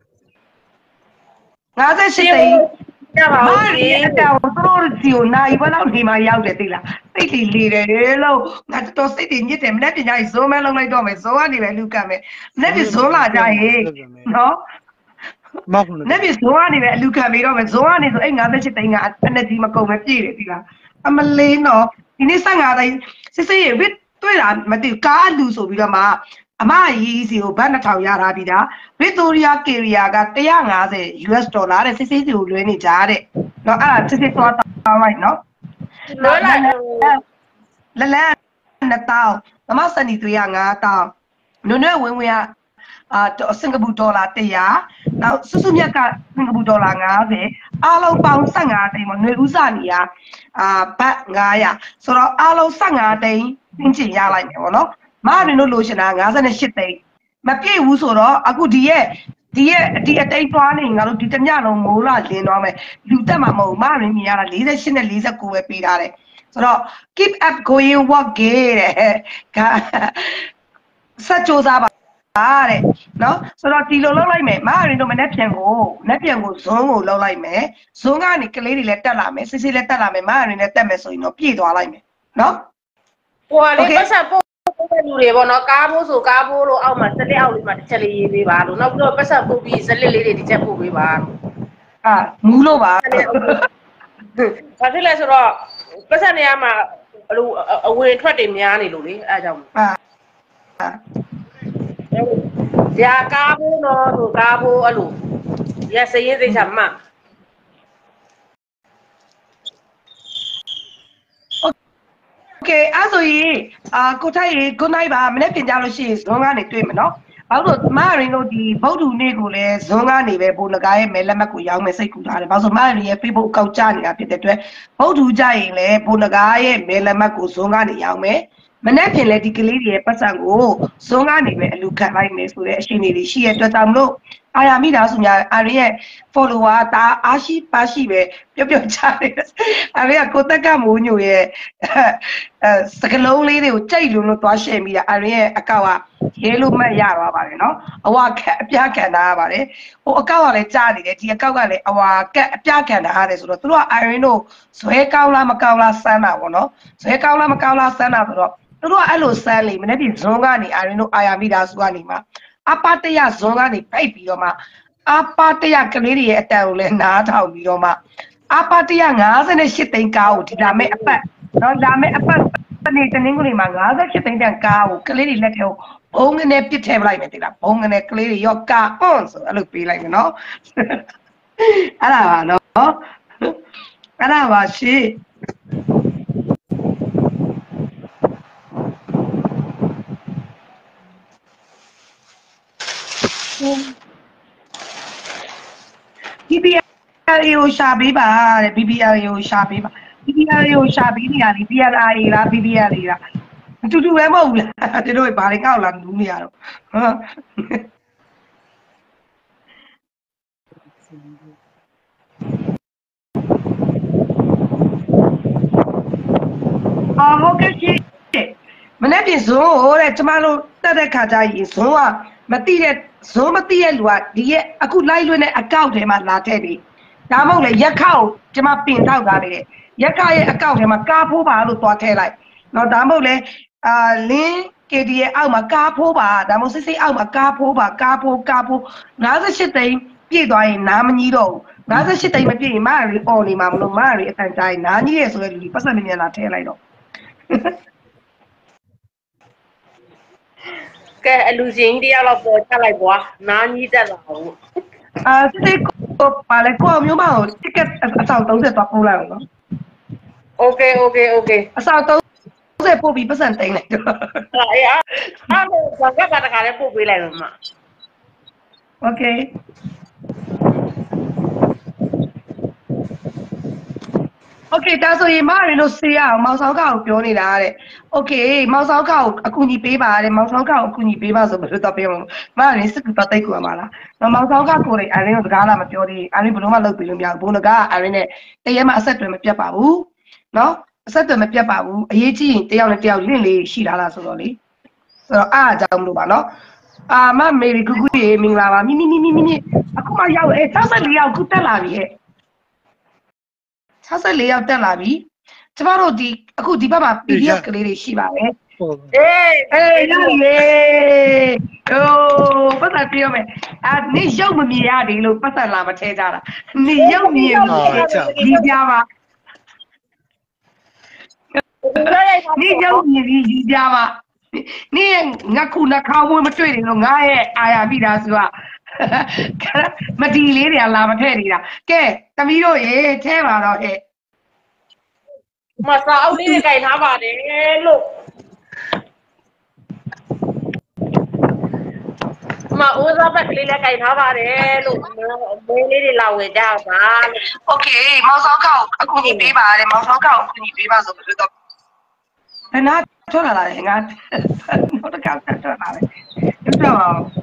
58သိန်းမာရီအတောင်သူတို့စီကိုနိုင်ဘလောက်ဒီမှာရောက်တယ်သိလားစိတ်တွေလေတယ်လို့ငါတော်စိတ်တွေညစ်တယ်မနေ့ကညဇုံးမဲလုံးလိုက်တော့မယ်ဇုံးကနေပဲလူကမယ်မနေ့ကဇုံးလာကြရင်နော်မနေ့ကဇုံးကနေပဲအလူခံပြီးတော့မယ်ဇုံးကနေဆိုအဲ့58သိန်းကအနက်ကြီးမကုန်ပဲပြည့်တယ်သိလားအမလေးနော်ဒီနေ့15သိန်းစစ်ရေဝစ်တွေ့တာမသိဘူးကားလူဆိုပြီးတော့မှအမရေးစီကိုဘတ်2000ရထားပြီးတာဗစ်တိုးရီယာကီရီယာက150 US ဒေါ်လာတဲ့စစ်စစ်စီကိုလွှဲနေကြတဲ့เนาะအဲ့ဒါစစ်စစ်သွားတောင်းလိုက်เนาะလွှဲလိုက်လလန်2000မမစနီ300 5000နွနွဲဝင်ကစင်ကာပူဒေါ်လာ100နောက်စုစုမြတ်ကစင်ကာပူဒေါ်လာ50အားလုံးပေါင်း15သိန်းပေါ့ຫນွေဦးစာနီယာဘတ်900ဆိုတော့အားလုံး15သိန်းပြင်ချင်ရလိုက်မယ်ပေါ့เนาะမရင်းတို့လိုချင်တာ58သိန်းမပြည့်ဘူးဆိုတော့အခုဒီအတိတ်သွားနေငါတို့ဒီတညလုံးမိုးလာလင်းသွားမယ်လူတက်မှာမဟုတ်မရင်းမြင်ရတာ48နဲ့49ပဲပေးထားတယ်ဆိုတော့ keep up going work တဲ့ဆက်ကြိုးစားပါတဲ့เนาะဆိုတော့ဒီလိုလုပ်လိုက်မယ်မရင်းတို့မနေ့ပြန်ကိုဇွန်းကိုလုပ်လိုက်မယ်ဇွန်းကနေကလေးတွေလည်းတက်လာမယ်စစ်စစ်လည်းတက်လာမယ်မရင်းလည်းတက်မယ်ဆိုရင်တော့ပြည့်သွားလိုက်မယ်เนาะဟိုလေပတ်ဆက်ပို့လူတွေပေါ့နော်ကားမိုးဆိုကားမိုးလို့အောက်မှာစလက်အောက်လေးမှာတစ်ချက်လေးရေးပေးပါလို့နောက်ပြီးတော့ပတ်ဆက်ပို့ပြီးစလက်လေးတွေတစ်ချက်ပို့ပေးပါမူးလို့ပါဘာဖြစ်လဲဆိုတော့ပတ်ဆက်နေရာမှာဘလို့အဝင်ထွက်တွေများနေလို့လေအဲအကြောင်းရာကားမိုးတော့ဆိုကားမိုးအဲ့လိုရစရင်စိတ်ချမှโอเคအဲ့ဆိုရင်ကိုထိုက်ရေ good night ပါမနေ့ပြင်ကြလို့ရှိရင်ဇွန်ကနေတွေ့မယ်နော်ဘာလို့မရင်းတို့ဒီဗုဒ္ဓနေ့ကိုလည်းဇွန်ကနေပဲဘိုလကားရဲ့မဲလက်မှတ်ကိုရောင်းမယ်စိတ်ကူထားတယ်ဘာလို့မရင်းရဲ့ Facebook အကောင့်ကြနေတာဖြစ်တဲ့အတွက်ဗုဒ္ဓကြရင်လည်းဘိုလကားရဲ့မဲလက်မှတ်ကိုဇွန်ကနေရောင်းမယ်မနေ့ပြင်လည်းဒီကလေးတွေရဲ့ပတ်စံကိုဇွန်ကနေပဲအလူခံလိုက်မယ်ဆိုတဲ့အရှိန်တွေရှိရတဲ့အတွက်ကြောင့်မလို့အာရမိသားစုများအာရရဲ့ follower တာအားရှိပါရှိပဲပျော့ချတယ်အာရကကိုတက်ကမိုးညိုရဲ့စကလုံးလေးတွေကိုကြိုက်လို့သွားရှယ်မိတာအာရရဲ့အကောက်ကရဲလို့မှတ်ရသွားပါတယ်နော်အဝကက်အပြားခံတာရပါတယ်ဟိုအကောက်ကလည်းကြားနေတယ်ဒီအကောက်ကလည်းအဝကက်အပြားခံတာရတယ်ဆိုတော့သူတို့ကအာရတို့ဇွဲကောင်းလားမကောင်းလားစမ်းတာပေါ့နော်ဇွဲကောင်းလားမကောင်းလားစမ်းတာဆိုတော့သူတို့ကအဲ့လိုစမ်းလေမနေ့ကဇွန်ကနေအာရတို့အာရမိသားစုကနေမှာအပတရဇွန်ကနေဖိတ်ပြီးတော့မှအပတရကလေးတွေရဲ့အတန်ကိုလည်းနားထောင်ပြီးတော့မှအပတရ58သိန်းကားကိုဒီလာမဲ့အပတ်နော်လာမဲ့အပတ်တနေ့တနင်္ဂနွေမှာ58သိန်းတန်ကားကိုကလေးတွေလက်ထဲကိုဘုံငနဲ့ပြစ်ထည့်ပလိုက်မယ်တိလားဘုံငနဲ့ကလေးတွေရောကာအွန်ဆိုအဲ့လိုပေးလိုက်မယ်နော်အဲ့ဒါပါနော်အဲ့ဒါပါရှိBBR ကိုရှာပေးပါတဲ့ BBR ကိုရှာပေးပါ BBR ကိုရှာပေးနေရတယ် BRA လား BBR လားအတူတူပဲမဟုတ်လားတို့ဘာတွေကောက်လာလူနေရတော့ဟုတ်ကဲ့ရှင်မနေ့ပြင်ဇွန်ဟိုတဲ့ကျမတို့တက်တဲ့ခါကျရင်ဇွန်ကမတိတဲ့ဇွန်မတိတဲ့လူကဒီရဲ့အခုလိုက်လွှင့်တဲ့အကောင့်ထဲမှာလာထည့်ပြီးဒါမှမဟုတ်လေရက်ခကိုကျမပင်ထောက်ထားတယ်ရက်ခရဲ့အကောင့်ထဲမှာကားဖိုးပါလို့သွားထည့်လိုက်နော်ဒါမှမဟုတ်လေလင်း KD ရဲ့အောက်မှာကားဖိုးပါဒါမှမဟုတ်စစ်စစ်အောက်မှာကားဖိုးပါကားဖိုး58သိန်းပြည့်သွားရင်နားမကြီးတော့ဘူး58သိန်းမပြည့်ရင်မရီအော်နေမှာမလို့မရီအတန်တိုင်းနားကြီးရဲ့ဆိုတဲ့လူကြီးပတ်စံနေမြလာထည့်လိုက်တော့ကဲအလူရှင်ကြီးတယောက်တော့ပေါ်ချလိုက်ကွာနားကြီးတက်လာဘူးစစ်စစ်ကိုပါလေကိုမျိုးမကိုတစ်ကက်အဆောင်30သွားပို့လိုက်အောင်နော်โอเคအဆောင်30ပို့ပြီးပတ်စံတိန်လိုက်တော့အေးအားလုံးဘာကတခါလဲပို့ပေးလိုက်တော့မှာโอเคโอเคဒါဆိုရင်မရလို့ဆေးရအောင်မောင်ဆောင်ကကိုပြောနေတာတဲ့โอเคမောင်ဆောင်ကကိုအကူညီပေးပါတဲ့မောင်ဆောင်ကကိုအကူညီပေးပါဆိုဘယ်လိုတော့ပြောမလဲစစ်ကူတော့တိတ်ကူမှာလားမောင်ဆောင်ကကိုလေအရင်ကစကားလာမပြောသေးအရင်ဘယ်လိုမှလုပ်ပြီးလို့မရဘူးဘုန်းကအရင်နဲ့တရက်မှအဆက်တွေမပြတ်ပါဘူးเนาะအဆက်တွေမပြတ်ပါဘူးအရေးကြီးရင်တယောက်နဲ့တယောက်လင့်လေးရှိလာလားဆိုတော့လေဆိုတော့အားအကြောင်းလို့ပါเนาะမမေရီကူကူရေမင်္ဂလာပါမိအခုမှရောက်64ရောက်ခုတက်လာပြီဟဲ့64ရောက်တက်လာပြီကျမတို့ဒီအခုဒီဘက်မှာ PDF ကလေးတွေရှိပါတယ်အေးရရေဟိုပတ်သက်ပြောမယ်နေရုပ်မမြင်ရဒီလို့ပတ်သက်လာမထဲကြတာနေရုပ်မြင်ဒီကြပါနေရုပ်မြင်ဒီကြပါနေငါခုနှခေါင်းမွေးမတွေ့နေလို့ငါရဲ့အာရမိတာဆိုတာမဒီလေးတွေကလာမထဲနေတာကဲသမီးတို့ရေထဲပါတော့ဟဲ့မစာအုပ်လေးတွေကြိုင်ထားပါတယ်လို့မအိုးစားဘက်ကလေးလည်းကြိုင်ထားပါတယ်လို့မင်းလေးတွေလာဝယ်ကြပါလို့โอเคမောင်ဆောင်ကောက်အကူကြီးပေးပါတယ်မောင်ဆောင်ကောက်အကူကြီးပေးပါဆိုပြီးတော့ဘယ်နာထွက်လာလဲငါတော့ကောက်ထွက်လာတယ်ဒီတော့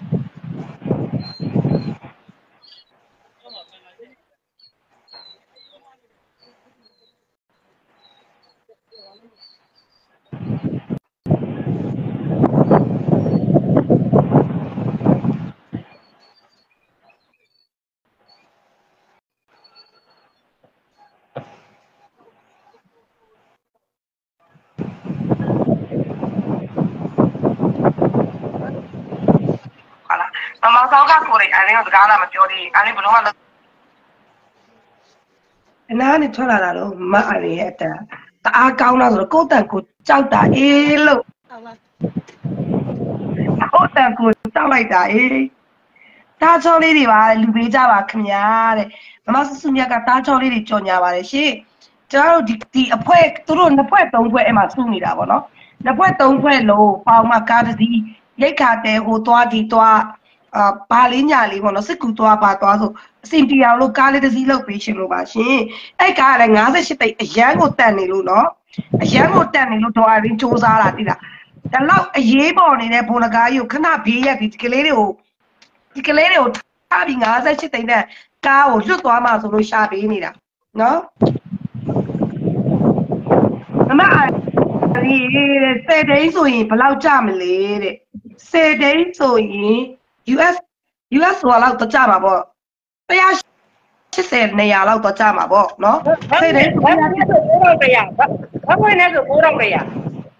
မောင်ဆောင်ကကိုယ်တိုင်အဲ့ဒီစကားလာမပြောသေးအဲ့ဒီဘလုံးကအနားနဲ့ထွက်လာတာတော့မအဲ့ဒီရဲ့အတန်တအားကောင်းတာဆိုတော့ကိုယ်တန်ကိုကြောက်တာအေးလို့ကိုယ်တန်ကိုကြောက်လိုက်တာအေးတားချောလေးတွေပါလူပေးကြပါခင်ဗျာတဲ့မမဆဆူမြတ်ကတားချောလေးတွေကြော်ညာပါတယ်ရှင်ကျွန်တော်တို့ဒီအဖွဲသူတို့နှစ်ဖွဲသုံးဖွဲအဲ့မှာစုနေတာပေါ့နော်နှစ်ဖွဲသုံးဖွဲလို့ပေါင်မှာကားတစ်စီးရိတ်ခါတဲဟိုသွားဒီသွားဘာလေးညာလေးပေါ့နော်စစ်ကူသွားပါသွားဆိုအစင်တီအောင်လို့ကားလေးတစ်စီးလောက်ပေးရှင်လို့ပါရှင်အဲ့ကားကလည်း58သိန်းအရန်ကိုတက်နေလို့နော်အရန်ကိုတက်နေလို့ဒေါ်အရင်စူးစားတာတိလားဒါလောက်အရေးပေါ်နေတဲ့ဘုံလကားကြီးကိုခဏဘေးရက်ဒီကလေးတွေကိုထားပြီး58သိန်းနဲ့ကားကိုလွတ်သွားမှဆိုလို့ရှာပေးနေတာနော်မမဒီ10သိန်းဆိုရင်ဘယ်လောက်ကြမလဲတဲ့10သိန်းဆိုရင် US ဆိုတော့တော့ကြမှာပေါ့180နေရာလောက်တော့ကြမှာပေါ့နော်10သိန်းဆို 9100ဘာဝင်လဲဆို9100 10သိန်း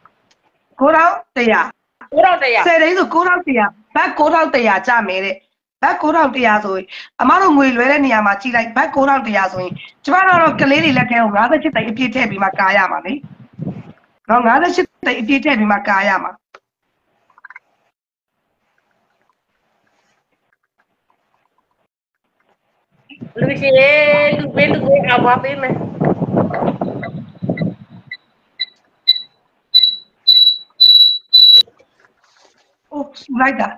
ဆို9100ဘတ်9100ကြမယ်တဲ့ဘတ်9100ဆိုရင်အမတို့ငွေလွှဲတဲ့နေရာမှာကြည့်လိုက်ဘတ်9100ဆိုရင်ကျမတို့ကလေးတွေလက်ထဲကို58သိန်းအပြည့်ထည့်ပြီးမှကားရမှာလေနော်58သိန်းအပြည့်ထည့်ပြီးမှကားရမှာလူရှိလူပေးလူပေးအဘွားပေးမယ်အိုးစူလိုက်တာ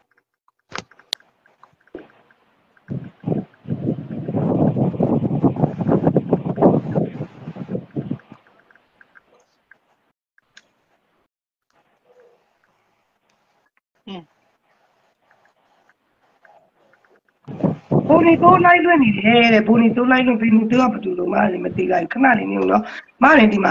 ဘူနီတိုးလိုက်လွင့်နေတယ်တဲ့ဘူနီတိုးလိုက်လွင့်ဘီနီတိုးကဘယ်သူလို့မလဲမသိလိုက်ခဏလေးနေဦးနော်မရင်ဒီမှာ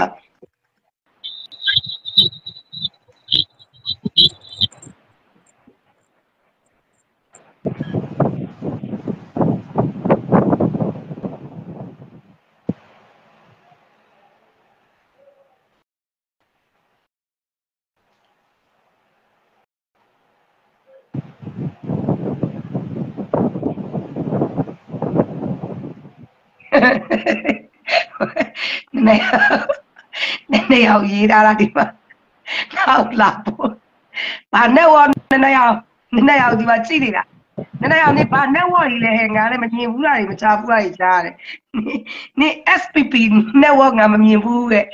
နေအောင်ရေးထားတာဒီမှာနောက်လာဖို့ဘာနဲ့ဝနေအောင်ဒီမှာကြည့်နေတာနေအောင်နေဘာနဲ့ဝကြီးလဲငါလည်းမမြင်ဘူးလားမချဘူးလားကြားတယ်နေ SPP network ငါမမြင်ဘူးတဲ့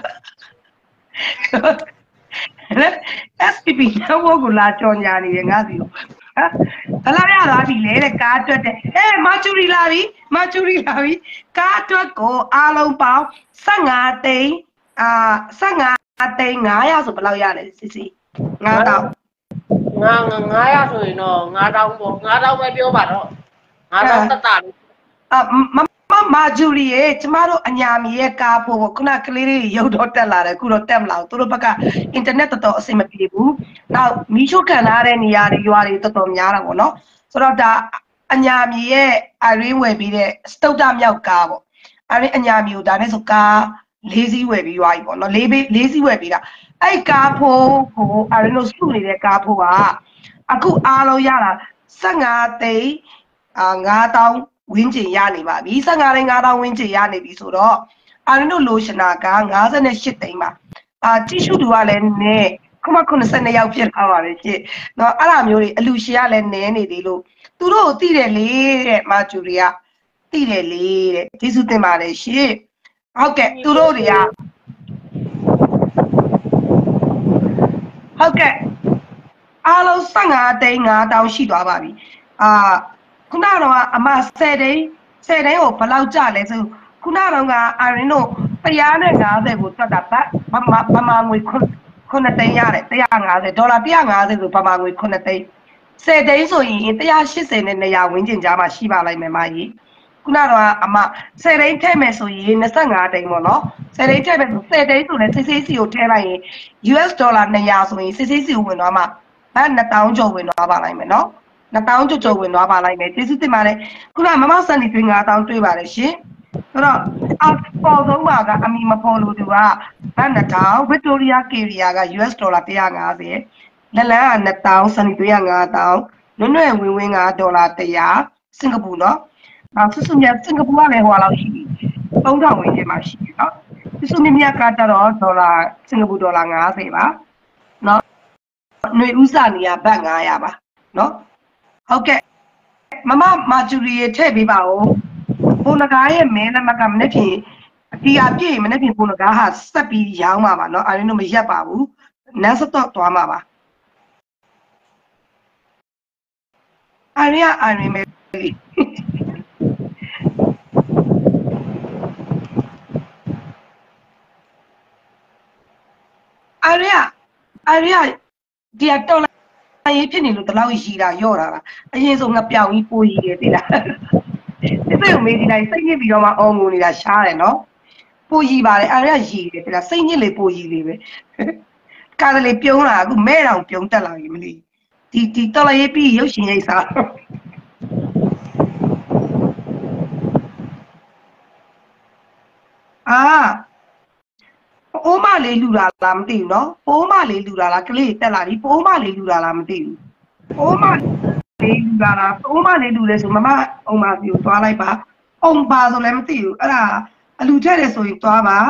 SPP network ကိုလာကြော်ညာနေတယ်ငါစီကိုဘလာရလာပြီလေတဲ့ကားအတွက်တဲ့မချူရီလာပြီကားအတွက်ကိုအားလုံးပေါင်း15သိန်း15သိန်း900ဆိုဘယ်လောက်ရလဲစီ9000 900ဆိုရင်တော့9000ပေါ့9000ပဲပြောပါတော့9000တက်တာလေးမာဂျူရီရဲ့ကျမတို့အညာမီရဲ့ကားဖို့ခုနကလေးလေးရုပ်တော့တက်လာတယ်ခုတော့တက်မလာဘူးသူတို့ဘက်ကအင်တာနက်တော်တော်အဆင်မပြေဘူးနောက်မီးရှို့ခံထားတဲ့နေရာတွေရွာတွေတော်တော်များတာပေါ့နော်ဆိုတော့ဒါအညာမီရဲ့အရင်းဝယ်ပြီးတဲ့စတုတ္တမြောက်ကားပေါ့အရင်းအညာမီကိုဒါနဲ့ဆိုကား၄စီးဝယ်ပြီးရွာကြီးပေါ့နော်၄စီးဝယ်ပြီးတာအဲ့ကားဖို့ကိုအရင်းတို့စုနေတဲ့ကားဖို့ကအခုအားလုံးရတာ15သိန်း9000ဝင်းကျင်ရနေပါပြီ15သိန်း9000ဝင်းကျင်ရနေပြီဆိုတော့အာရင်းတို့လိုရှင်နာက58သိန်းပါတိရှုတူကလည်းနည်း92ယောက်ဖြစ်လာပါပဲဖြစ်เนาะအဲ့လိုမျိုးတွေအလူရှင်ကလည်းနည်းနေသေးလို့သူတို့ကိုသိတယ်လေတဲ့မာဂျူရီကသိတယ်လေတဲ့ကျေးဇူးတင်ပါတယ်ရှင်ဟုတ်ကဲ့သူတို့တွေကဟုတ်ကဲ့အားလုံး15သိန်း9000ရှိသွားပါပြီခုနကတော့အမ10သိန်းကိုဘယ်လောက်ကျလဲဆိုခုနကတော့အာရင်းတို့150ကိုတွက်တာဗမာငွေ9သိန်းရတယ်150ဒေါ်လာ150ဆိုဗမာငွေ9သိန်း10သိန်းဆိုရင်180နဲ့200ဝန်းကျင်ကြားမှာရှိပါလိုက်မယ်မကြီးခုနကတော့အမ10သိန်းထည့်မယ်ဆိုရင်25သိန်းပေါ့နော်10သိန်းထည့်မယ်ဆို10သိန်းဆိုလည်းစစ်စစ်စီကိုထည့်လိုက်ရင် US ဒေါ်လာ200ဆိုရင်စစ်စစ်စီကိုဝင်သွားမှာ2000ကျော်ဝင်သွားပါလိုက်မယ်နော်2000ကျော်ဝင်သွားပါလိုက်မယ်ကျေးဇူးတင်ပါတယ်ခုနမမစံနေတွေ့9000တွေ့ပါတယ်ရှင်ဆိုတော့အောက်ပေါ်ဆုံးပါကအမီမပေါ်လို့သူက2000 Victoria Carrier က US ဒေါ်လာ150လက်လန်းက2000စံနေတွေ့9000နွဲ့ဝင်ကဒေါ်လာ100စင်ကာပူနော်ဆုစုမြတ်စင်ကာပူကလည်းဟိုလောက်ရှိပြီ3000ဝန်းကျင်မှာရှိပြီနော်ဆုစုမြတ်ကတော့ဒေါ်လာစင်ကာပူဒေါ်လာ50ပါနော်ຫນွေဥစားနေရဘတ်900ပါနော်ဟုတ်ကဲ့မမမာဂျူရီရဲ့ထည့်ပေးပါဦးဘုံနဂါရဲ့မဲနမကမနေ့ပြင်ဒီအပြည့်မနေ့ပြင်ဘုံနဂါဟာဆက်ပြီးရောင်းမှာပါနော်အာရင်းတို့မရက်ပါဘူးနန်းစတော့သွားမှာပါအာရင်းမဲအာရင်းဒီအတော့ရေးဖြစ်နေလို့ဒီလောက်ရီတာရော့တာလားအရင်ဆုံးငပြောင်ကြီးပိုးရီတယ်တိလားဒီစိတ်ကိုမေးဒီတိုင်းစိတ်ညစ်ပြီးတော့မှအော်ငိုနေတာရှားတယ်နော်ပိုးရီပါတယ်အဲ့ဒါရီတယ်တိလားစိတ်ညစ်လေပိုးရီလေးပဲကားလေးပြုံးလာအခုမဲ့တောင်ပြုံးတက်လာပြီမလေးဒီတော်လေးပြီးရုပ်ရှင်ရိပ်စားပိုးမလေးလူလာလားမသိဘူးနော်ပိုးမလေးလူလာလားကလေးတက်လာပြီပိုးမလေးလူလာလားမသိဘူးပိုးမလေးလူလာလားပိုးမလေးလူလဲဆိုမမအောင်မစီကိုသွားလိုက်ပါအောင်ပါဆိုလည်းမသိဘူးအဲ့ဒါအလူထက်တယ်ဆိုရင်သွားပါ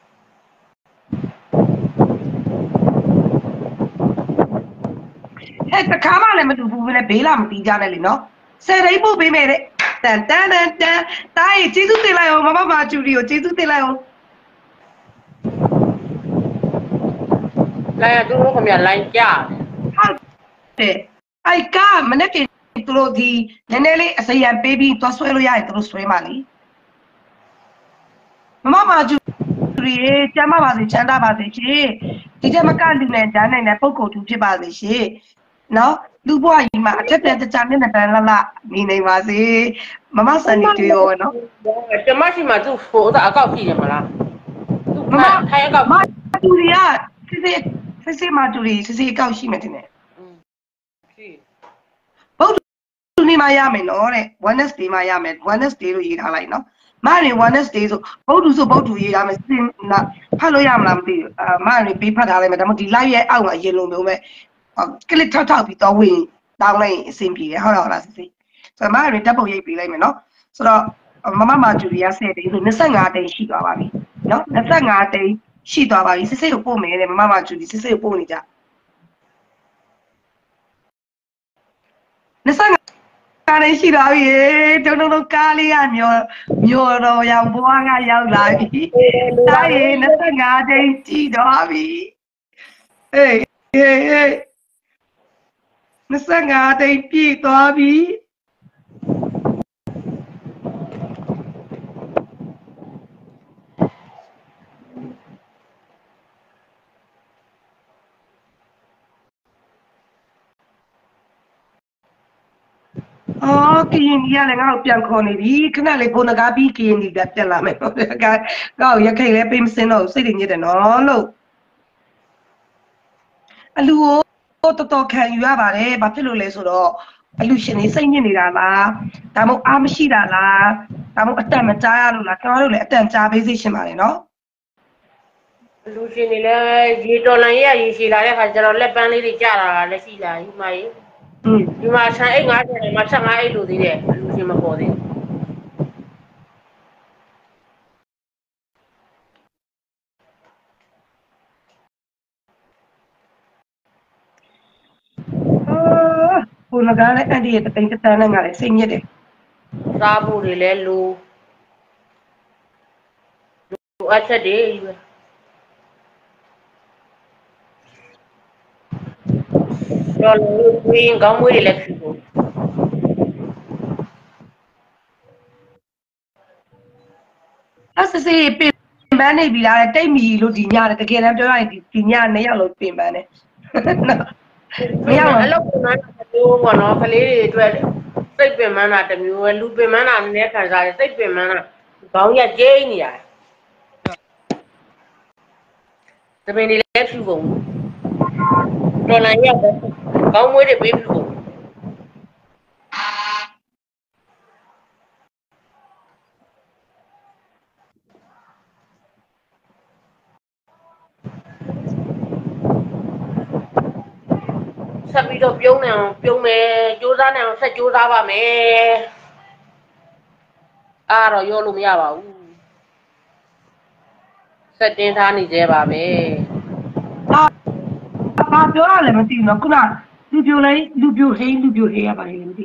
ဟဲ့တခါမှလည်းမတူဘူးပဲဘေးလာမပြီးကြနဲ့လေနော်ဆယ်ရိပ်ပို့ပေးမယ်တဲ့တန်တားကျေးဇူးတင်လိုက်အောင်မမမာကျူရီကိုကျေးဇူးတင်လိုက်အောင်လိုက်ရသူတို့ခင်ဗျလိုက်ကြဟုတ်တယ်အိုက်ကမနေ့ကသူတို့ဒီနည်းနည်းလေးအစရံပေးပြီးသွားဆွဲလို့ရတယ်သူတို့ဆွဲမှလေမမမာကျူရီကျမ်းပါစေချမ်းသာပါစေရှင်ဒီချက်မကလူနဲ့ကြားနိုင်တဲ့ပုံကိုယ်သူဖြစ်ပါစေရှင်နော်လူဘွားကြီးမှာအထက်တန်းတခြားမျက်နှာတန်းလှနေနေပါစေမမဆန်နေတွေ့ရောနော်ကျမရှိမှသူ့ဖိုးအကောက်ကြည့်တယ်မလားသူမထိုင်အကောက်မတူရီကစစ်မတူရီစစ်အကောက်ရှိမယ်တင်တယ်ဘုတ်တူနေမှရမယ်နော်တဲ့ Wednesday မှရမယ် Wednesday လို့ရေးထားလိုက်နော်မရင် Wednesday ဆိုဘုတ်တူဆိုဘုတ်တူရေးရမယ်စင်ဖတ်လို့ရမလားမသိဘူးမရင်ပေးဖတ်ထားလိုက်မယ်ဒါမှမဟုတ်ဒီ live ရဲ့အောက်မှာရေလုံးမျိုးပဲကလစ်ထောက်ပြီးတော့ဝင်တောင်းလိုက်အဆင်ပြေတယ်ဟုတ်လားစစ်စစ်ဆိုတော့မရင်တပ်ပုံရိပ်ပေးလိုက်မယ်နော်ဆိုတော့မမမာဂျူရီယာ10တိန်ဆို25တိန်ရှိသွားပါပြီနော်25တိန်ရှိသွားပါပြီစစ်စစ်ကိုပို့မယ်တဲ့မမမာဂျူရီစစ်စစ်ကိုပို့နေကြ25တိန်ရှိသွားပြီတုံတုံကားလေးကမျောတော့ရောင်ဘွားကရောက်လာပြီဒါရင်25တိန်ကြည့်တော့ပြီအေး25တိန်ပြည့်သွားပြီအော်ကရင်ကြီးကလည်းငါ့ကိုပြန်ခေါ်နေပြီခဏလေးဘုံနဂါပြီးကရင်ကြီးကပြန်လာမယ်ဟုတ်ကဲ့ကောက်ရခိုင်လည်းပေးမစင်းတော့စိတ်တွေညစ်တယ်နော်လို့အလူကိုတော်တော်ခံယူရပါတယ်ဘာဖြစ်လို့လဲဆိုတော့အလူရှင်တွေစိတ်ညစ်နေတာလားဒါမှမဟုတ်အားမရှိတာလားဒါမှမဟုတ်အတန်မကြားရလို့လားကျွန်တော်တို့လည်းအတန်ကြားပေးစေရှင်ပါတယ်နော်အလူရှင်တွေလည်းရေတော်လန်ရေရှည်လာတဲ့ခါကျတော့လက်ပန်းလေးတွေကြာတာလည်းရှိလာယူမကြီးဒီမှာဆန်အိတ်90နဲ့မှာ15အိတ်လို့သေးတယ်အလူရှင်မပေါ်သေးဘုံကလည်းအဲ့ဒီတသိန်းတန်းနဲ့ငါလည်းစိတ်ညစ်တယ်စားဖို့တွေလည်းလိုအပ်ချက်တွေပဲတော်လို့ဝင်းကောင်းမွေးတွေလည်းဖြစ်ဖို့အဲ့စစ်ပင်ပန်းနေပြီလားတိတ်မီလို့ဒီညတယ်တကယ်တမ်းပြောရရင်ဒီည2ယောက်လုံးပင်ပန်းတယ်မရဘူးအလုပ်ပင်ပန်းတာတစ်မျိုးပေါ့နော်ကလေးတွေအတွက်စိတ်ပင်ပန်းတာတစ်မျိုးပဲလူပင်ပန်းတာနည်းနည်းခံစားတယ်စိတ်ပင်ပန်းတာခေါင်းရကျိန်းနေရတယ်တပင်တွေလည်းဖြူကုန်တော်နိုင်ရောက်တယ်ကောင်းမွေးတွေပေးဖြူကုန်ဆက်ပြီးတော့ပြုံးမယ်ကြိုးစားနေအောင်ဆက်ကြိုးစားပါမယ်အားတော့ရောလို့မရပါဘူးဆက်တင်းထားနေသေးပါပဲဘာပြောရလဲမသိဘူးနော်ခုနလူပြိုဟေးရပါလေမသိ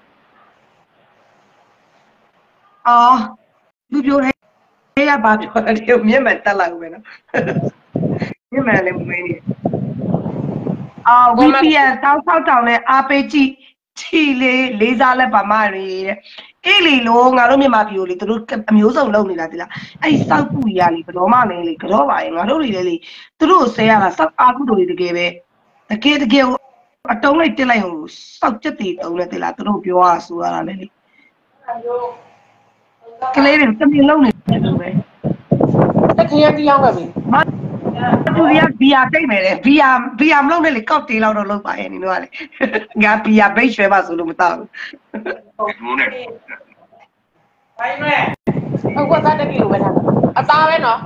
အော်လူပြိုဟေးရပါပြောတယ်မျက်မှန်တက်လိုက်ဦးမယ်နော်မျက်မှန်လည်းမမေးနေVPN တောက်တောင်နဲ့အားပေးကြည့်ချီလေးစားလက်ပါမရီတဲ့အေးလီလို့ငါတို့မြန်မာပြည်ကိုလေသူတို့အမျိုးစုံလုပ်နေတာဒီလားအဲ့စောက်ပူကြီးကလေဘတော်မနေလေကြောပါရင်ငါတို့တွေလေသူတို့ဆဲရတာစောက်အားကုတို့တွေတကယ်ပဲတကယ်အတုံးလိုက်တက်လိုက်ဟိုစောက်ချက်တီတုံးနေတယ်လားသူတို့ပြောရဆိုရတာလေကလေးတွေတမင်လုံးနေတယ်လို့ပဲတကယ်တရားပဲသူရဘီယာတိတ်မယ်လေဘီယာမလုပ်နဲ့လေကောက်တေးလောက်တော့လုပ်ပါရဲ့နင်တို့ကလေငါဘီယာဘိတ်ရွှဲပါဆိုလို့မတောက်ဘူးဘိုင်းမဲဟုတ်ကဲ့တကယ်လို့ပဲထားအသားပဲနော်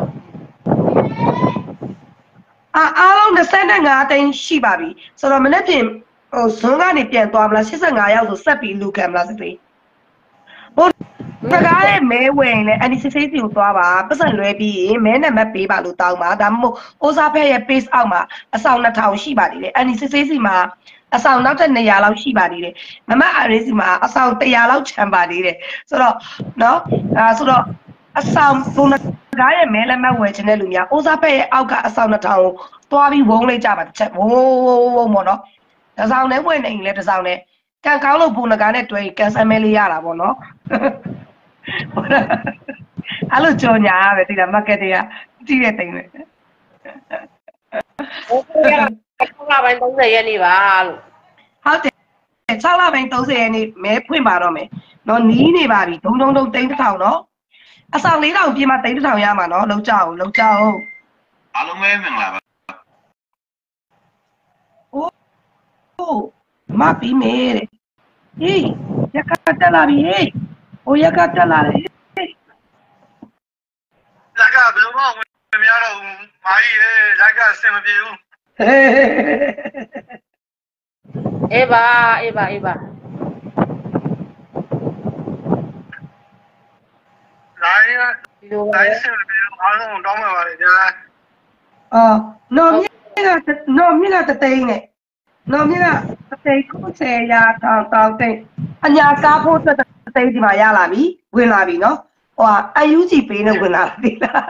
အားလုံး25တိန်းရှိပါပြီဆိုတော့မနေ့ပြင်ဟိုဇွန်ကနေပြန်သွားမလား85ရောက်ဆိုဆက်ပြီးလူခံမလားစပေးဟိုတကားရဲ့မဲဝင်လေအန်ဒီစစ်စစ်စီကိုသွားပါပတ်စံလွဲပြီးရင်မဲနံပါတ်ပေးပါလို့တောင်းပါဒါမှမဟုတ်အိုးစားဖက်ရဲ့ page အောက်မှာအဆောင်2000ရှိပါသေးတယ်အန်ဒီစစ်စစ်စီမှာအဆောင်နောက်ထပ်200လောက်ရှိပါသေးတယ်မမအာရေးစီမှာအဆောင်100လောက်ချမ်းပါသေးတယ်ဆိုတော့နော်ဆိုတော့အဆောင်ဘုံကားရဲ့မဲလက်မှတ်ဝယ်ခြင်းတဲ့လူများအိုးစားဖက်ရဲ့အောက်ကအဆောင်2000ကိုသွားပြီးဝုန်းလိုက်ကြပါတစ်ချက်ဝုန်းပေါ့နော်တစ်ဆောင်နဲ့ဝယ်နေရင်လည်းတစ်ဆောင်နဲ့ကန်ကောင်းလို့ဘုံကားနဲ့တွဲကန်ဆယ်မဲလေးရတာပေါ့နော်အဲ့လိုကြော်ညာရပဲဒီကမားကတ်တွေကကြည့်တဲ့တိမ်ပဲ 6 လပိုင်း30 ရက်နေ့ပါလို့ဟုတ်တယ်6 လပိုင်း30 ရက်နေ့မဲဖွင့်ပါတော့မယ်နော်နီးနေပါပြီဒုံတိန်းတစ်ထောင်နော်အဆောင်4000ပြင်းမှတိန်းတစ်ထောင်ရမှာနော်လုံးကြအောင်အားလုံးပဲမင်္ဂလာပါအိုးမပြီးမဲတဲ့ဟေးရက်ကတက်လာပြီဟေးရက်ကတက်လာတယ်လက်ကဘယ်လိုမှမများတော့ဘူးမာကြီးရေလက်ကအဆင်မပြေဘူးအေးပါတိုင်းဆင်မပြေဘူးအားလုံးတောင်းပါပါလေကြာနော်မြင့်ကတသိန်းနဲ့နော်မြင့်ကတသိန်း90ရာတောင်းတိတ်အညာကားဖို့တသိန်းဒီမှာရလာပြီဝင်လာပြီနော်UG ပေးနေဝင်လာပြီလား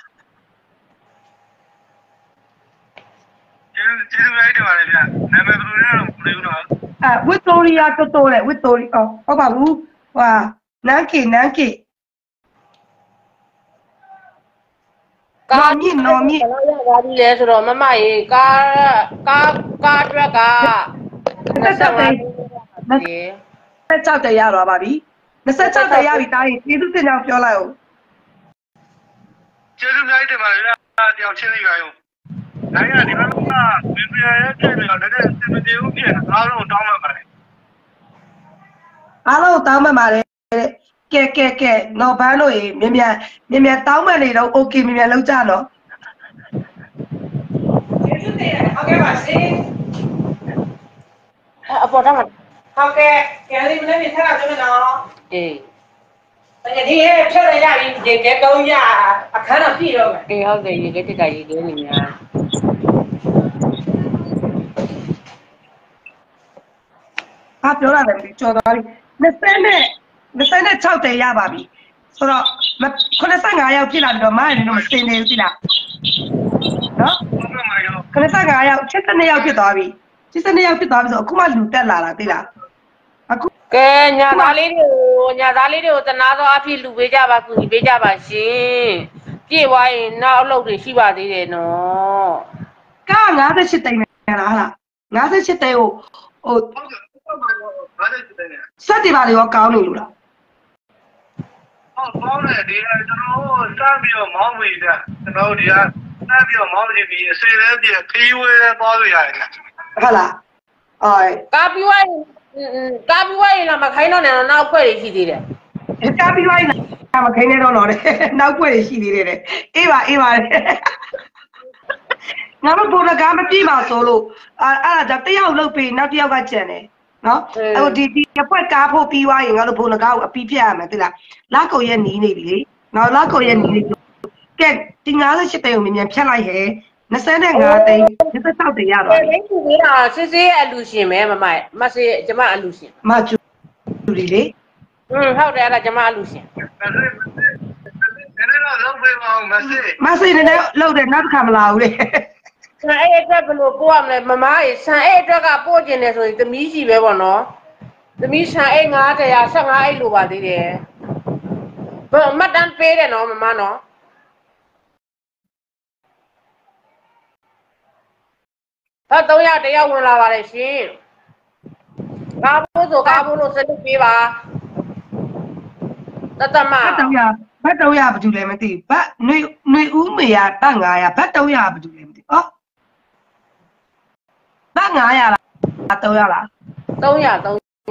ကျေးဇူးလိုက်တယ်ပါလေဗျာနာမည်ဘယ်လိုလဲတော့မသိဘူးတော့ဝစ်တိုရီယာတိုတဲ့ဝစ်တိုရီဟုတ်ပါဘူးနန်းကေကားမြင့်နော်မြင့်ဘာလို့လဲဆိုတော့မမရေကားအတွက်က 26တရတော့ပါပြီ26တရပြီတားရင်ကျေးဇူးတင်ကြောင်းပြောလိုက်အောင်ကျေးဇူးလိုက်တယ်ပါဗျာတယောက်ချင်းလေးပါရောနိုင်ရဒီမှာဘယ်ပြရဲပြနေတော့လည်းစင်မပြေဘူးပြင်အားလုံးတောင်းမှပါတယ်အားလုံးတောင်းမှပါတယ်ကဲနော်ဘန်းလို့ရေမြန်တောင်းမှနေတော့ okay မြန်လောက်ကြနော်ကျေးဇူးတင်ဟုတ်ကဲ့ပါရှင်အပေါ်တော့ဟုတ်ကဲ့ကဲလေးမနေ့ထပ်လာကြမယ်နော်အေးဒီဖြတ်ရပြီဒီကဲ300အခန်းတော့ပြည့်တော့မယ်အေးဟုတ်တယ်ရေကတိကရေကနေများပြောရတယ်ဒီကြော်သွားပြီ26တရပါပြီဆိုတော့85ရောက်ဖြစ်လာပြီးတော့မရနေတော့မစင်နေဘူးသိလားနော်85ရောက်72ရောက်ဖြစ်သွားပြီ72ရောက်ဖြစ်သွားပြီဆိုအခုမှလူတက်လာတာသိလားအခုကဲညာသားလေးတွေကိုတနာသောအဖြစ်လူပေးကြပါကူညီပေးကြပါရှင်ပြည့်ဝရင်နောက်အလုပ်တွေရှိပါသေးတယ်နော်ကား58တိမ်နဲ့လားဟာ58တိမ်ကိုစက်တွေပါလေရောကောင်းနေလို့လားကောင်းတယ်ဒီကျွန်တော်စမ်းပြီးတော့မောင်းပြီးတာကျွန်တော်ဒီကစမ်းပြီးတော့မောင်းပြီးအစီလဲပြခီးဝဲသွားလို့ရတယ်ဟုတ်လားကားပြီးဝိုင်းလာမခိုင်းတော့နဲ့နောက်ခွဲတွေရှိသေးတယ်ကားပြီးဝိုင်းလာမခိုင်းနေတော့နောက်ခွဲတွေရှိသေးတယ်အေးပါငါတို့ဘုရားကားမပြေးပါဆိုလို့အဲ့ဒါတယောက်လုတ်ပြီးနောက်တယောက်ကကြံတယ်နော်အဲ့ဒီအပွက်ကားဖို့ပြီးသွားရင်ငါတို့ဘုန်းကားကိုအပြီးဖြတ်ရမယ်သိလားလက်ကုံရဲ့နီးနေပြီလေနော်လက်ကုံရဲ့နီးနေကဲဒီ58တိမ်ကိုမြန်ဖြတ်လိုက်ဟဲ့25တိမ်26တိမ်ရတော့လိမ့်သူလေးတာစစ်ရဲ့အလူရှင်ပဲမဆေးကျမအလူရှင်မကျူလီလေဟုတ်တယ်အဲ့ဒါကျမအလူရှင်နည်းတော့လောက်ပေးပါဦးမဆေးနည်းနည်းလောက်တယ်နောက်တစ်ခါမလာဘူးလေဆန်အဲ့အတွက်ဘယ်လိုပို့ရမလဲမမရေဆန်အဲ့အတွက်ကပို့ကျင်တယ်ဆိုရင်သမီးရှိပဲပေါ့နော်သမီးဆန်အဲ့900 15အဲ့လိုပါသေးတယ်မတ်တန်းပေးတယ်နော်မမနော်300တယောက်ဝင်လာပါတယ်ရှင်ကားဖို့လို့စနစ်ပေးပါတတမဘတ်300ဘာတူလဲမသိဘူးဘတ်ຫນွေဦးမေရဘတ်900ဘတ်300ဘာတူလဲမသိဘူးဘတ်900လား300လား 300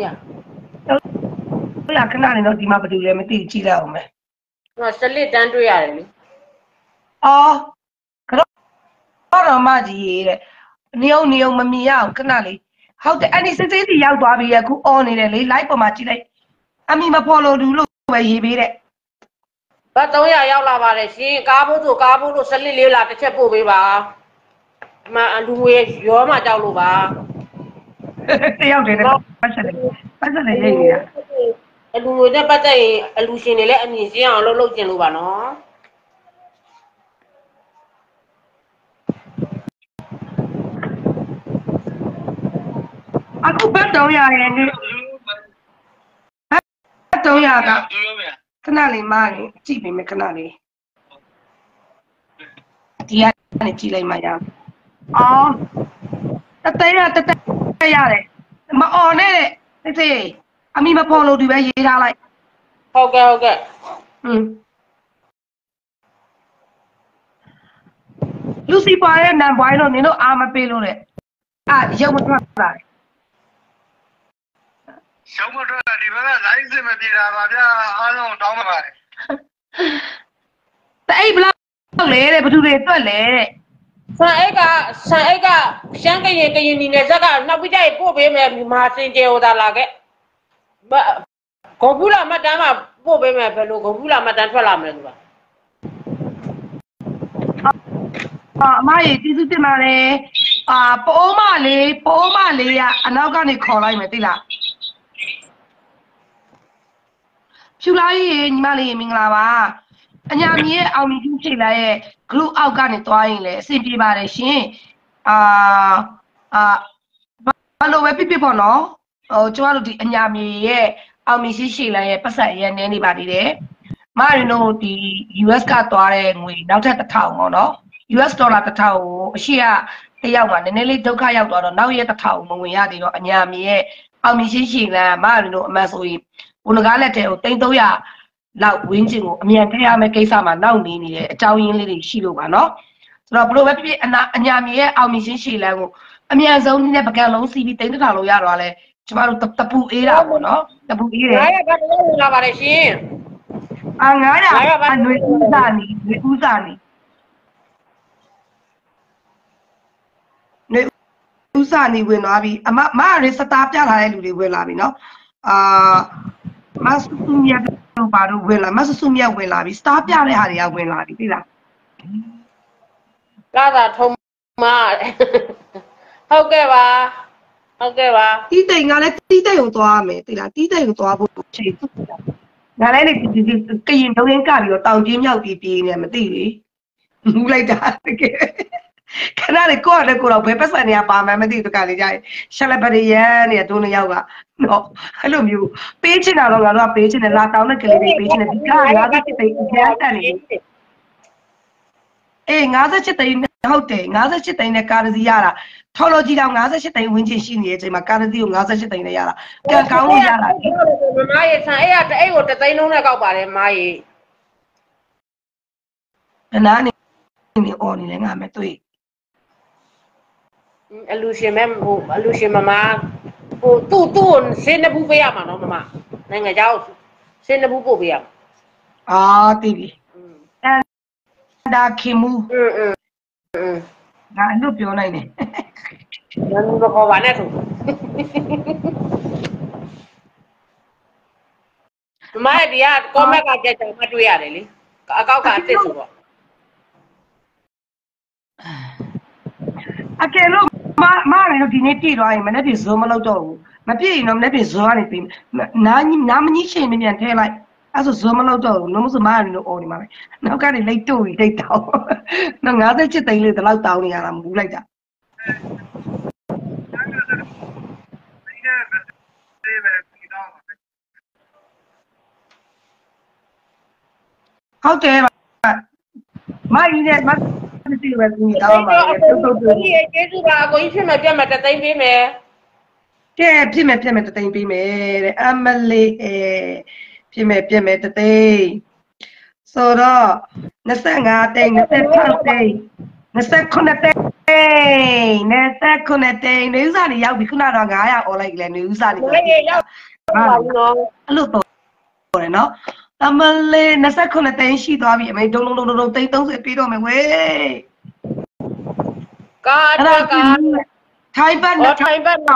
ခဏနေတော့ဒီမှာဘာတူလဲမသိဘူးကြည့်လိုက်အောင်မယ်စလစ်တန်းတွေ့ရတယ်လေကတော့မကြီးတဲ့နေုံမမြင်ရအောင်ခဏလေးဟုတ်တယ်အဲ့ဒီစစ်စီရောက်သွားပြီအခုအော်နေတယ်လေ live ပေါ်မှာကြည့်လိုက်အမီမဖော်လို့လူလို့ပဲရေးပေးတဲ့ဘတ်300ရောက်လာပါတယ်ရှင်ကားဖို့လို့စလစ်လေးလာတစ်ချက်ပို့ပေးပါမအလူငွေရောမှကြောက်လို့ပါတယောက်တည်းနဲ့ပတ်စံနေရိတ်နေတာအလူငွေနဲ့ပတ်သက်ရင်အလူရှင်တွေလည်းအမြင်ရှင်းအောင်လုပ်ကျင်လို့ပါနော်အခုဘတ်300ရဲ့နေ့ဘတ်300ကခဏလေးမနေကြည့်ပေးမယ်ခဏလေးဒီကနေကြည့်လိုက်မှရအော်တသိန်းရတယ်မအော်နဲ့တဲ့သိအမိမဖော်လို့ဒီပဲရေးထားလိုက်ဟုတ်ကဲ့လူစီပါရဲ့နံပွိုင်းတော့နင်တို့အာမပေးလို့တဲ့ရုပ်မထွက်လာရှုံးမထွက်ဒီဘက်က live စင်မပြေတာပါဗျာအားလုံးတောင်းပါပါတယ်တဲ့ဘလောက်လဲတဲ့ဘသူတွေတွက်လဲတဲ့ဆန်အိတ်ကရှမ်းကရင်နီနယ်ဇက်ကနောက်ပြီးကြိုက်ပို့ပေးမယ်မာစင်ကျေဟိုသာလာခဲ့ဂုံဘူးလာမတ်တန်းမှာပို့ပေးမယ်ဘယ်လိုဂုံဘူးလာမတ်တန်းထွက်လာမလဲသူကအမရေကျေးဇူးတင်ပါတယ်ပိုးမလေးကအနောက်ကနေခေါ်လိုက်မယ်သိလားဖြူလာကြီးညီမလေးမင်္ဂလာပါအညာမီရဲ့အောင်မြင်ချိန်လာရဲ့ group အောက်ကနေသွားရင်လည်းအဆင်ပြေပါတယ်ရှင်ဘာလို့ပဲပြပေါ့နော်ကျမတို့ဒီအညာမီရဲ့အောင်မြင်ရှိလာရဲ့ပတ်ဆက်ရဲ့နည်းနေပါသေးတယ်မရင်းတို့ဒီ US ကသွားတဲ့ငွေနောက်ထပ်1000ပေါ့နော် US ဒေါ်လာ1000ကိုအရှိကတယောက်မှာနည်းနည်းလေးဒုက္ခရောက်သွားတော့နောက်ရက်1000မဝင်ရသေးတော့အညာမီရဲ့အောင်မြင်ရှိလာမရင်းတို့အမှန်ဆိုရင်ဘုနကားလက်ထဲကို300လောက်ဝင်းကျင်ကိုအမြန်ထည့်ရမယ့်ကိစ္စမှာနောက်နေနေတဲ့အကြောင်းရင်းလေးတွေရှိလို့ပါနော်ဆိုတော့ဘလို့ပဲဖြစ်ဖြစ်အညာမြေရဲ့အောင်မြင်ရှည်လန်းကိုအမြန်ဆုံးနည်းနဲ့ပကံလုံးစီးပြီး3000လောက်ရတော့လဲကျမတို့တပူအေးတာပေါ့နော်တပူအေးတယ် 900ဘာလို့ဝင်လာပါလဲရှင် 900အနွေဦးစာနီနွေဦးစာနီဝင်သွားပြီမရစတာပြလာတဲ့လူတွေဝင်လာပြီနော်မဆူမြတ်တို့ဘာလို့ဝင်လာမဆူမြတ်ဝင်လာပြီစတာပြတဲ့ဟာတွေကဝင်လာပြီသိလားကားသာထုံမဟုတ်ကဲ့ပါတီးတိမ်ကလည်းတီးတိမ်ကိုသွားရမယ်သိလားတီးတိမ်ကိုသွားဖို့ချိန်ငါလည်းဒီကရင်ဒုံရင်ကပြီးတော့တောင်ကျင်းမြောက်ပြီးနေမသိလေမူးလိုက်တာတကယ်ခဏလေးကိုယ့်နဲ့ကိုယ်တော့ဘယ်ပတ်စံနေရပါမှန်းမသိတကလေးကြရင်ရှက်လက်ပရိယန်နေတို့နှစ်ယောက်ကနော်အဲ့လိုမျိုးပေးချင်တာတော့ငါတို့ကပေးချင်တယ်လာတောင်းတဲ့ကလေးတွေပေးချင်တယ်ဒီက57သိန်းအကျန်းတန်နေ57သိန်းဟုတ်တယ်57သိန်းနဲ့ကားစီရတာထော်လိုကြီးတော့58သိန်းဝင်းချင်းရှိနေတဲ့အချိန်မှာကားစီကို58သိန်းနဲ့ရတာကံကောင်းလို့ရတာမမရေဆန်အဲ့ကတအိတ်ကို3သိန်းလုံးနဲ့ကောက်ပါတယ်မရေနားနေအော်နေလဲငါမဲ့တွေ့အလူရှင်မဲဟိုအလူရှင်မမဟိုသူ့ကိုစင်းနှစ်ဘူးပေးရမှာနော်မမနိုင်ငံเจ้าစင်းနှစ်ဘူးပို့ပေးရမှာသိပြီဒါခင်မူငါအဲ့လိုပြောနိုင်တယ်ငါမခေါ်ပါနဲ့သူမမဒီကကောမက်ကကြက်ကြမတွေ့ရတယ်လေအကောက်ကအစ်စ်ဆိုတော့အကယ်လို့မရဒီနေ့ပြည်သွားရင်မနေ့ပြည်ဇွန်မလုပ်တော့ဘူးမပြည့်ရင်တော့မနေ့ပြည်ဇွန်ကနေပြီးနာမကြီးချိန်မြန်ထဲလိုက်အဲ့ဆိုဇွန်မလုပ်တော့ဘူးလုံးမစမရလို့အော်နေမှာပဲနောက်ကနေလိတ်တို့လိတ်တောင်းနော်57သိန်းလေးတလောက်တောင်းနေရတာမဘူးလိုက်တာဟုတ်တယ်မကြီးနဲ့မသိပဲကူတောင်းပါလေတုတ်ဒီကျေးဇူးပါအကိုကြီးဖြစ်မယ်ပြတ်မယ်3သိန်းပေးမယ်ဖြစ်မယ်3သိန်းပေးမယ်တဲ့အမလေးဖြစ်မယ်3သိန်းဆိုတော့25သိန်း26သိန်း29သိန်းနေဥစားနေရောက်ပြီခုနတော့900អော်လိုက်လေနေဥစားနေရောက်ပါဘူးနော်အဲ့လိုတော့တယ်နော်အမလေး29သိန်းရှိသွားပြီအမေဒုံသိန်း30ပြီးတော့မယ်ဝေးကာထိုင်ပတ်တော့မ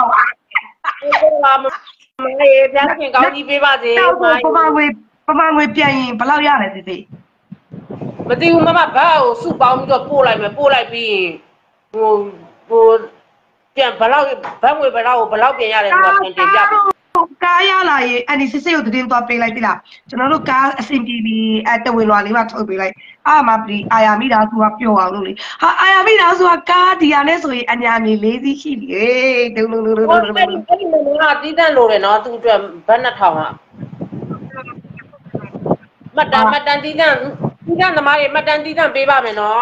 မေပြန်ခင်ကောင်းကြီးပေးပါစေပမာငွေပြန်ရင်ဘယ်လောက်ရလဲသိမသိဘူးမမဘာကိုစုပေါင်းပြီးတော့ပို့လိုက်ပြီးရင်ဟိုပြန်ဘလောက်ဘတ်ငွေဘလောက်ပြင်ရတယ်ဆိုတာပြန်တင်ပြပြီကားရလာရင်အဲ့ဒီစစ်စစ်ကိုတင်းသွားပေးလိုက်ပြီလားကျွန်တော်တို့ကားအဆင်ပြေပြီအဲ့တဝင်လွာလေးမှထုတ်ပေးလိုက်မပြီအာယာမိသားစုကပျော်အောင်လို့လေဟာအာယာမိသားစုကကားဒီရနဲ့ဆိုရင်အညာမြေ၄စီးရှိပြီဒုံအဲ့ဒီမင်းကတီးတန့်လို့တယ်နော်သူ့အတွက်ဘတ်2000ကမတန်တီးတန့်သမားတွေမတန်တီးတန့်ပေးပါမယ်နော်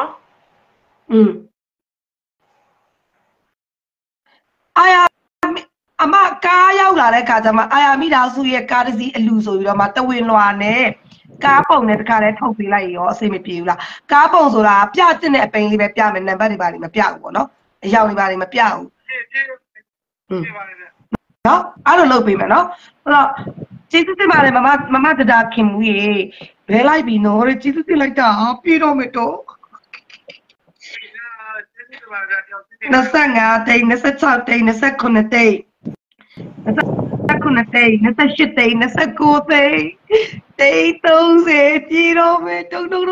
အာယာအမကားရောက်လာတဲ့ခါကျမှအာယာမိသားစုရဲ့ကားတစ်စီးအလူဆိုပြီးတော့မှတဝင်းလွာနဲ့ကားပုံနဲ့တခါတည်းထုတ်ပေးလိုက်ရောအဆင်မပြေဘူးလားကားပုံဆိုတာပြတင်တဲ့အပိန်လေးပဲပြမယ်နံပါတ်တွေပါလိမပြဘူးပေါ့နော်အယောင်တွေပါလိမပြဘူးနော်အဲ့လိုလုပ်ပေးမယ်နော်အဲ့တော့ကျေးဇူးတင်ပါတယ်မမတဒါခင်မူရေဘဲလိုက်ပြီနော်ကျေးဇူးတင်လိုက်တာပြေတော့မယ်တော့25တိန်26တိန်29တိန်29တိန်28တိန်29တိန်တိန်30ပြည်တော့မယ်တုံတိန်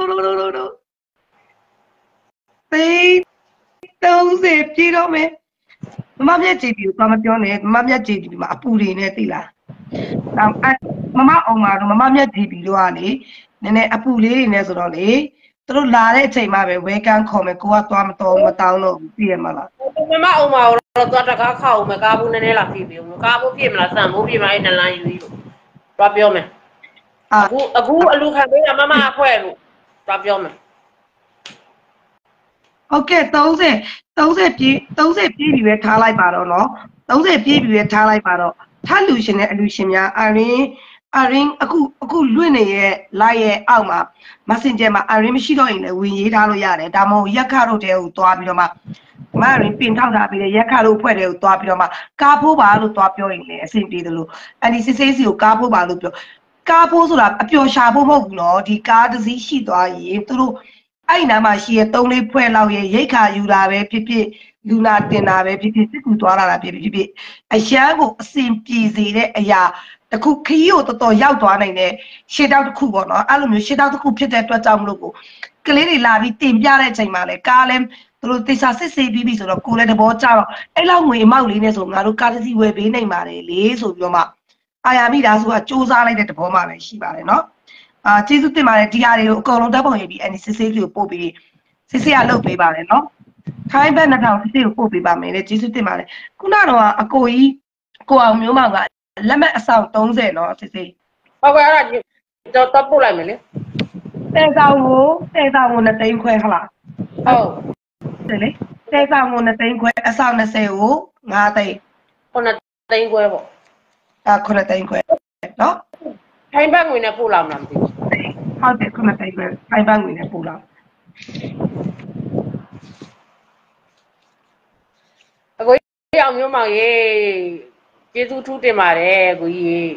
30ပြည်တော့မယ်မမမြတ်ကြည်ပြီကိုမပြောနဲ့မမမြတ်ကြည်ပြီမှာအပူတွေနဲ့သိလားမမအောင်မှာတော့မမမြတ်ကြည်ပြီတို့ကလေနည်းနည်းအပူလေးတွေနဲ့ဆိုတော့လေသူတို့လာတဲ့အချိန်မှပဲဝဲကန်းခေါ်မယ်ကိုကသွားမတော်မတောင်းတော့ဘူးသိရမလားမမအောင်မှာတော့သွားတကားခောက်မယ်ကားဘူးနည်းနည်းလာပြပြီကားဘူးပြည့်မလားစံဘူးပြည့်မလားနလန်းယူပြီးတော့ပြောမယ်အခုအလူခံပေးတာမမအဖွဲလို့တော့ပြောမယ်ဟုတ်ကဲ့30ပြည့်ပြီပဲထားလိုက်ပါတော့နော်30ပြည့်ပြီပဲထားလိုက်ပါတော့ထားလူရှင်နဲ့အလူရှင်များအရင်အခုလွင့်နေရဲ့လိုက်ရဲ့အောက်မှာ Messenger မှာအရင်မရှိတော့ရင်လည်းဝင်ရေးထားလို့ရတယ်ဒါမှမဟုတ်ရက်ခတို့တဲကိုသွားပြီးတော့မှမရင်ပင်ထောက်ထားပြီးတဲ့ရက်ခတို့ဖွဲ့တဲ့ကိုသွားပြီးတော့မှကားဖိုးပါလို့သွားပြောရင်လည်းအဆင်ပြေတယ်လို့အဲ့ဒီစစ်စစ်စီကိုကားဖိုးပါလို့ပြောကားဖိုးဆိုတာအပျော်ရှာဖို့မဟုတ်ဘူးနော်ဒီကားတစ်စီးရှိသွားရင်သူတို့အဲ့နာမှာရှိရဲ့3-4ဖွဲ့လောက်ရဲ့ရိတ်ခါယူလာပဲဖြစ်လူနာတင်တာပဲဖြစ်စစ်ကူသွားလာတာဖြစ်အရန်ကိုအဆင်ပြေစေတဲ့အရာတခုခရီးကိုတော်ရောက်သွားနိုင်တဲ့ရှေ့တောက်တစ်ခုပေါ့နော်အဲ့လိုမျိုးရှေ့တောက်တစ်ခုဖြစ်တဲ့အတွက်ကြောင့်မလို့ကိုကလေးတွေလာပြီးတင်ပြတဲ့အချိန်မှာလေကားလဲသူတို့တေချာစစ်ဆေးပြီးဆိုတော့ကိုလည်းတဘောကြတော့အဲ့လောက်ငွေအမောက်လေးနဲ့ဆိုငါတို့ကားတစ်စီးဝယ်ပေးနိုင်ပါတယ်လေဆိုပြီးတော့မှအာယာမိသားစုကစူးစမ်းလိုက်တဲ့တဘောမှပဲရှိပါတယ်နော်ကျေးဇူးတင်ပါတယ်ဒီဟာတွေကိုအကုန်လုံးတပ်ပုံရေးပြီးစစ်ဆေးကိုပို့ပြီးစစ်ဆေးရလုပ်ပေးပါတယ်နော်ခိုင်းဘက်2000စစ်ဆေးကိုပို့ပေးပါမယ်လေကျေးဇူးတင်ပါတယ်ခုနကတော့အကိုကြီးကိုအောင်မျိုးမောင်ကလက်မဲ့အဆောင်30နော်စစ်စစ်ဟုတ်ကဲ့အဲ့ဒါတော့ပို့လိုက်မယ်လေတဲဆောင်ကို2သိန်းခွဲဟလားဟုတ်တယ်လေတဲဆောင်ကို2သိန်းခွဲအဆောင်20ကို5သိန်း 9သိန်းခွဲပေါ့ 9သိန်းခွဲနော်ထိုင်းဘတ်ငွေနဲ့ပို့လာမှာမသိဘူးဟုတ်တယ်9သိန်းခွဲထိုင်းဘတ်ငွေနဲ့ပို့လာအကိုကြီးအောင်မျိုးမောင်ရေကျေးဇူးထူးတင်ပါတယ်ကိုကြီး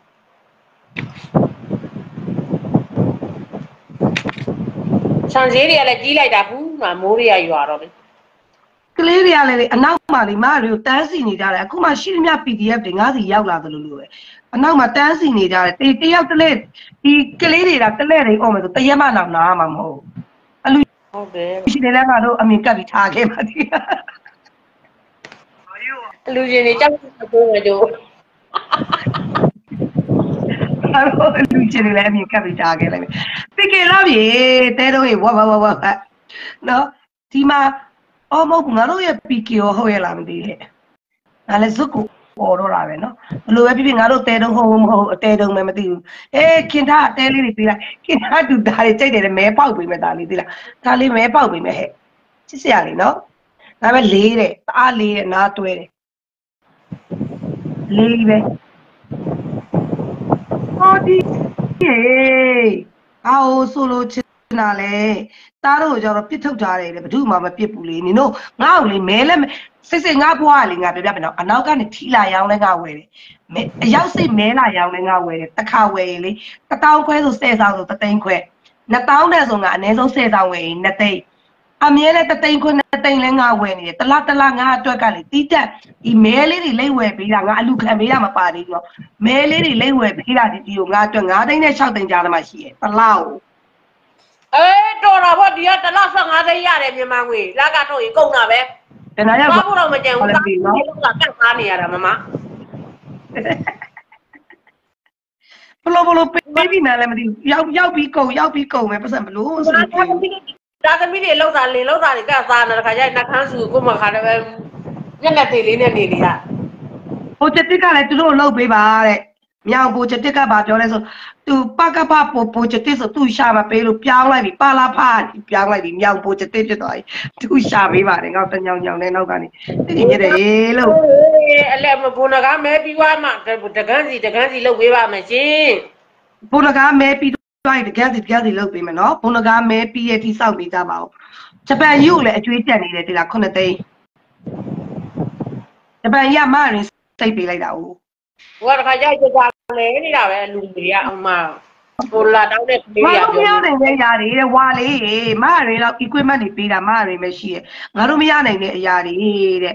ဆန်ဈေးတွေကလည်းကြီးလိုက်တာဘူးမိုးတွေကရွာတော့လေကလေးတွေကလည်းအနောက်မှာလေမတွေကိုတန်းစီနေကြတယ်အခုမှရှိသမျှ PDF တွေငါးစီရောက်လာသလိုလိုပဲအနောက်မှာတန်းစီနေကြတယ်တယောက်တလဲဒီကလေးတွေကတလဲတွေအော်မယ်ဆိုတရက်မှတော့နားမှာမဟုတ်အလူဟုတ်တယ်ရှိတယ်လည်းကတော့အမြင်ကပ်ပြီးထားခဲ့ပါသေးတယ်လူကြီးတွေကြောက်ပိုးမယ်တို့အဲ့တော့လူကြီးတွေလည်းအမြင်ကပ်ပြီးထားခဲ့လိုက်ပြီပြကေလာပြီတဲတော့ဝဝနော်ဒီမှာအော်မဟုတ်ငါတို့ရဲ့ PK ရောဟုတ်ရဲ့လားမသိခဲ့ငါလည်းဇွတ်ကိုပေါ်တော့တာပဲနော်ဘလို့ပဲဖြစ်ဖြစ်ငါတို့တဲတုံးဟုတ်မဟုတ်အတဲတုံးပဲမသိဘူးခင်ထားအတဲလေးတွေပေးလိုက်ခင်ထားတူဒါတွေကြိုက်တယ်မဲပေါက်ပေးမယ်ဒါလေးသိလားဒါလေးမဲပေါက်ပေးမယ်ဟဲ့ချစ်စရာလေးနော်ဒါပဲလေးတဲ့အားလေးတဲ့နားတွဲတယ်လေးပဲဟောဒီဟေးအော်ဆိုလိုချင်တာလေတားတော့ကျတော့ပြစ်ထုတ်ထားတယ်လေဘယ်သူမှမပြစ်ဘူးလေနင်တို့ငါ့ကိုလေမဲလဲစစ်ငါဘွားလေငါပြပြမယ်နော်အနောက်ကနေထီလာရောင်းလဲငါဝယ်တယ်အရောက်စိတ်မဲလာရောင်းလဲငါဝယ်တယ်တစ်ခါဝယ်ရင်လေ1000ခွဲဆို10ဆောင်ဆို3သိန်းခွဲ2000နဲ့ဆိုငါအနည်းဆုံး10ဆောင်ဝယ်ရင်2သိန်းအမြဲလဲ3သိန်းခွဲ2သိန်းလဲငါဝယ်နေတယ်တလားငါအတွက်ကလေတီးတက်ဒီမဲလေးတွေလိမ့်ဝယ်ပေးတာငါအလူခံပေးတာမပါသေးဘူးနော်မဲလေးတွေလိမ့်ဝယ်ပေးတာဒီကိုငါအတွက်9သိန်းနဲ့6သိန်းကြားထဲမှာရှိတယ်တလားကိုတော်တာပေါ့ဒီကတလား15သိန်းရတယ်မြန်မာငွေလကထုတ်ရင်ကုန်တာပဲတနာရောက်ဘာလို့တော့မကြံဘူးသားလောက်ကတက်သားနေရတာမမဘလို့ပေးပြီးနားလည်းမသိဘူးရောက်ပြီးကုန်ပဲပတ်စံဘလို့ဆိုဒါသမီးတွေလောက်တာလေလောက်တာတွေကစားနေတခါကျနှခမ်းစုကိုမခါတယ်ညက်လက်သေးလေးနဲ့နေလေရဟိုတက်ကလည်းသူတို့လှုပ်ပေးပါတဲ့မြောင်ပိုချက်ကဘာပြောလဲဆိုသူပကပပိုချက်တက်ဆိုသူရှာမပေးလို့ပြောင်းလိုက်ပြီပါလာဖာပြောင်းလိုက်ပြီမြောင်ပိုချက်တက်ဖြစ်သွားပြီသူရှာပေးပါတယ်ငါတညောင်နဲ့နောက်ကနေတည်ရတယ်လို့အလဲဘုန်းကမဲပြီးွားမှတကန်းစီလှုပ်ပေးပါမယ်ရှင်ဘုန်းကမဲပြီးသွားရင်တကန်းစီလှုပ်ပေးမယ်နော်ဘုန်းကမဲပြီးရဲ့ထိစောက်ပေးကြပါဦးဂျပန်ယူကိုလည်းအကျွေးတက်နေတယ်ဒီလား9သိန်းဂျပန်ရမရင်စိတ်ပေးလိုက်တာဦးဟိုကတခါကြိုက်ကြလဲနေတာပဲလူတွေကအမဟိုလာတောင်းတဲ့တွေရပြောင်းနေတဲ့ຢာတွေတဲ့ဝါလေးမရင်းတော့ equipment တွေပေးတာမရင်းပဲရှိရငါတို့မရနိုင်တဲ့အရာတွေတဲ့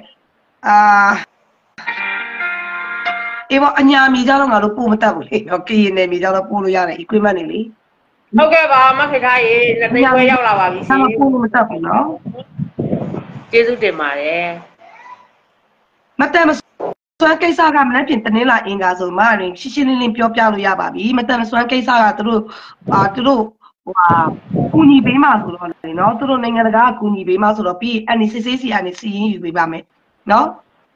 အေးပေါ့အညာမီကြတော့ငါတို့ပို့မတတ်ဘူးလေနော်ကရင်နယ်မီကြတော့ပို့လို့ရတယ် equipment တွေလေဟုတ်ကဲ့ပါမခင်ထားရေလက်သိမ်းခွဲရောက်လာပါပြီရှင်ပို့လို့မတတ်ဘူးနော်ကျေးဇူးတင်ပါတယ်မတတ်မစွမ်းကိစ္စကမနေ့ပြင်တနင်္လာအင်္ဂါဆိုမှရင်ရှင်းရှင်းလင်းလင်းပြောပြလို့ရပါပြီမတန်စွမ်းကိစ္စကသူတို့ကူညီပေးမှဆိုတော့လေနော်သူတို့နိုင်ငံတကာကကူညီပေးမှဆိုတော့ပြီးNCCCကနေစီရင်ယူပေးပါမယ်နော်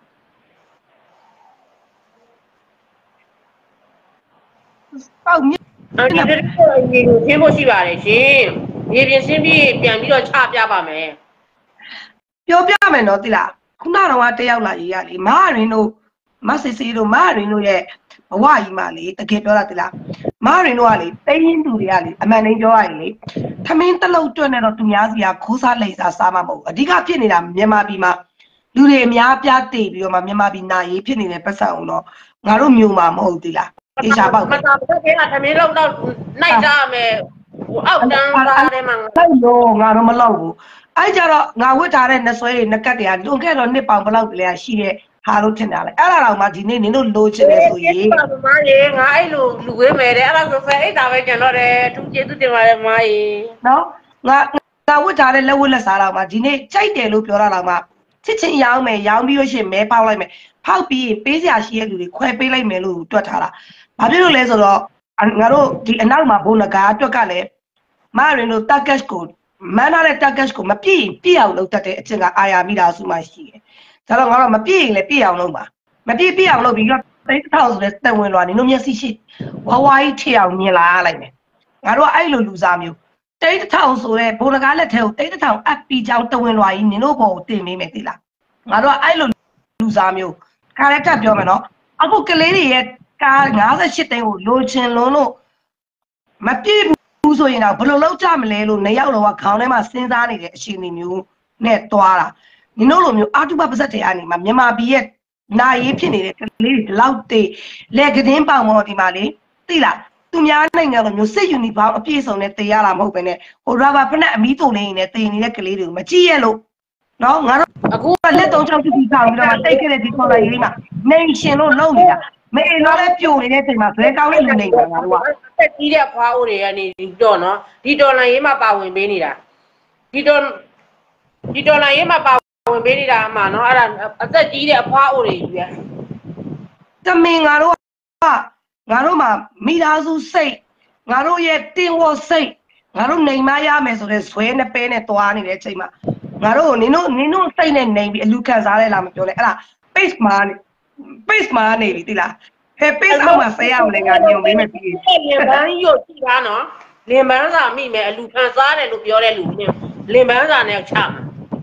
ဟုတ်မြဒီလိုရေရှင်းဖို့ရှိပါတယ်ရှင်ရေပြင်ရှင်းပြီးပြန်ပြီးတော့ချပြပါမယ်ပြောပြမယ်နော်တိလားခုနကတော့တယောက်လာရေးရလေမရင်တို့မဆစ်စီတို့မရင်တို့ရဲ့ဘဝကြီးမှလေတကယ်ပြောတာတိလားမရင်တို့ကလေတိုင်းရင်းသူတွေကလေအမှန်တမ်းပြောရရင်လေထမင်းတလုံးတွက်နေတော့သူများစီကခိုးစားလိမ့်စားစားမှမဟုတ်အဓိကဖြစ်နေတာမြန်မာပြည်မှာလူတွေအများပြားတည်ပြီးတော့မှမြန်မာပြည်နာရေးဖြစ်နေတဲ့ပတ်စံအောင်တော့ငါတို့မျိုးမှာမဟုတ်သေးလားအေးရှာပေါက်မတားတဲ့ကထမင်းလုံးတော့နိုင်ကြမယ်ဟိုအောက်တန်းသားတယ်မှာဆိုင်လို့ငါတော့မလောက်ဘူးအဲ့ကြတော့ငါဝတ်ထားတဲ့နှဆွဲတွေနှကတ်တွေကလွန်ခဲ့တော့နှစ်ပေါင်ဘလောက်တည်းရှိတဲ့ဟာလို့ထင်တာလေအဲ့ဒါတော့မှဒီနေ့နင်တို့လိုချင်တယ်ဆိုရင်မရေငါအဲ့လိုလူဝေးမယ်တဲ့အဲ့ဒါဆိုအဲ့ဒါပဲကျန်တော့တယ်သူကျေးဇူးတင်ပါတယ်မရေနော်ငါဝတ်ထားတဲ့လက်ဝတ်လက်စားတော့မှဒီနေ့ကြိုက်တယ်လို့ပြောတာတော့မှချစ်ချင်းရောင်းမယ်ရောင်းပြီးလို့ရှိရင်မဲပေါက်လိုက်မယ်ဖောက်ပြီးပေးစရာရှိတဲ့လူတွေခွဲပေးလိုက်မယ်လို့တွက်ထားတာဘာဖြစ်လို့လဲဆိုတော့ငါတို့ဒီအနောက်မှာဘုံနဂါအတွက်ကလည်းမရင်တို့ target ကိုမန်းထားတဲ့ target ကိုမပြည့်အောင်လုပ်တတ်တဲ့အချက်ကအာရမိတာစုမှရှိတယ်ဒါတော့ငါတို့မပြည့်ရင်လည်းပြည့်အောင်လုပ်ပါမပြည့်အောင်လုပ်ပြီးတော့3000ဆိုတဲ့တက်ဝင်လွားနေတို့မျက်စိရှိဝါးကြီးထအောင်မြင်လာရလိုက်မယ်ငါတို့ကအဲ့လိုလူစားမျိုး3000ဆိုတဲ့ဘုံနဂါလက်ထဲကို3000အပ်ပြီးကြောင်းတဝင်လွားကြီးနင်တို့ဘောကိုတင်ပေးမယ်သိလားငါတို့ကအဲ့လိုလူစားမျိုးခါရက်ထပ်ပြောမယ်နော်အခုကလေးတွေရဲ့ကား58သိန်းကိုလိုချင်လုံးလို့မပြည့်ဘူးဆိုရင်တော့ဘယ်လိုလုပ်ကြမလဲလို့နှစ်ယောက်လောကခေါင်းထဲမှာစဉ်းစားနေတဲ့အချိန်မျိုးနဲ့တွားတာနင်တို့လိုမျိုးအာတုပပါဇက်တွေအနေမှာမြန်မာပြည်ရဲ့နာရေးဖြစ်နေတဲ့ကလေးတွေဒီလောက်တေးလက်ကတင်းပေါင်မော်ဒီမှာလေသိလားသူများနိုင်ငံလိုမျိုးစစ်ယူနီဖောင်းအပြည့်စုံနဲ့တေးရတာမဟုတ်ပဲနဲ့ဟိုရာဘာဖက်နဲ့အမီးတုံလေးနဲ့တေးနေတဲ့ကလေးတွေကိုမကြည့်ရလို့နော်ငါတို့အခုလက်သုံးချောင်းတူထောင်ပြီးတော့တိတ်ခဲ့တဲ့ဒီခေါ်လိုက်ရေးမှာနေရှင်လို့လုံနေတာမေအေတော့လည်းပြိုနေတဲ့အချိန်မှာဘယ်ကောင်းလဲလူနေတာငါတို့ကတက်ကြီးတဲ့ဖွားအိုတွေကနေဒီတော့နော်ဒီဒေါ်လာရေးမှာပါဝင်ပေးနေတာဒီဒေါ်လာရေးမှာပါဝင်ပေးနေတာအမှနော်အဲ့ဒါအသက်ကြီးတဲ့အဖွားအိုတွေကြီးပဲတမင်ငါတို့မှာမိသားစုစိတ်ငါတို့ရဲ့တင်ဝစိတ်ငါတို့နေမရမယ်ဆိုတဲ့ဇွဲနဲ့ပဲနဲ့တွားနေတဲ့အချိန်မှာငါတို့နင်တို့စိတ်နဲ့နေပြီးအလူခံစားရဲလားမပြောလဲအဲ့ဒါ page မှာနေပြီတိလားဟဲ့ page အောက်မှာဆဲရအောင်လေငါညုံပေးမယ်ပြီးလင်ပန်းရုပ်ကြည့်ပါနော်လင်ပန်းစာမိမယ်အလူခံစားတယ်လို့ပြောတဲ့လူနဲ့လင်ပန်းစာနဲ့ချမှာ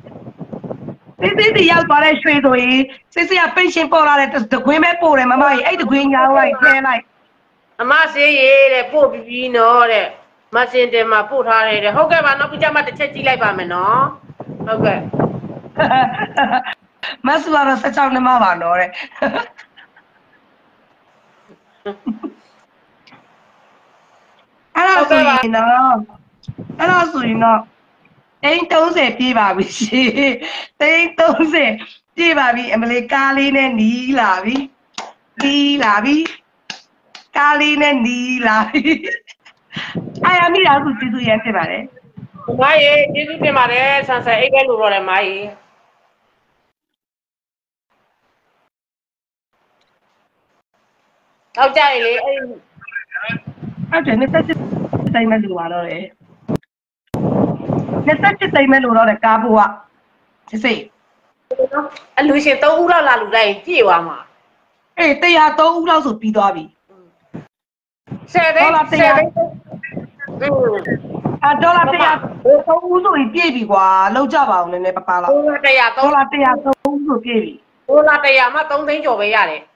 ဒီရောက်သွားတဲ့ရွှေဆိုရင်စစ်စစ်ကပိတ်ရှင်းပေါ်လာတဲ့တခွင်းပဲပို့တယ်မမကြီးအဲ့တခွင်းညောင်းလိုက်ထဲလိုက်အမဆေးရည်တဲ့ပို့ပြီးနော်တဲ့မစင်တယ်မှာပို့ထားတယ်တဲ့ဟုတ်ကဲ့ပါနောက်ပြီးကြမှာတစ်ချက်ကြည့်လိုက်ပါမယ်နော်ဟုတ်ကဲ့မဆူကတော့16နှစ်မှပါတော့တဲ့အဲ့ဒါဆိုရင်တော့30ပြေးပါပြီရှင်30ပြေးပါပြီအမလေးကားလေးနဲ့နီးလာပြီကားလေးနဲ့နီးလာပြီအဲ့အမိသားစုကျေးဇူးရဖြစ်ပါတယ်မရေကျေးဇူးတင်ပါတယ်ဆန်ဆန်အိတ်ကဲလို့တော့တယ်မရေတော့ကြရင်လေအဲ့ဒါ27သိမ်းမဲ့လို့ပါတော့လေ27သိမ်းမဲ့လို့တော့လေကားဖို့ကစစ်စစ်အလူရှင်3ဦးလောက်လာလူလိုက်ပြည့်သွားမှာအေး103ဦးလောက်ဆိုပြီးသွားပြီ 10သိန်း10သိန်းဒေါ်လာ103ဦးဆိုရင်ပြည့်ပြီကွာလောက်ကြပါအောင်နည်းနည်းပပလောက်ဒေါ်လာ103 ဦးဆိုပြည့်ပြီဒေါ်လာ100မှ3သိန်းကျော်ပဲရတယ်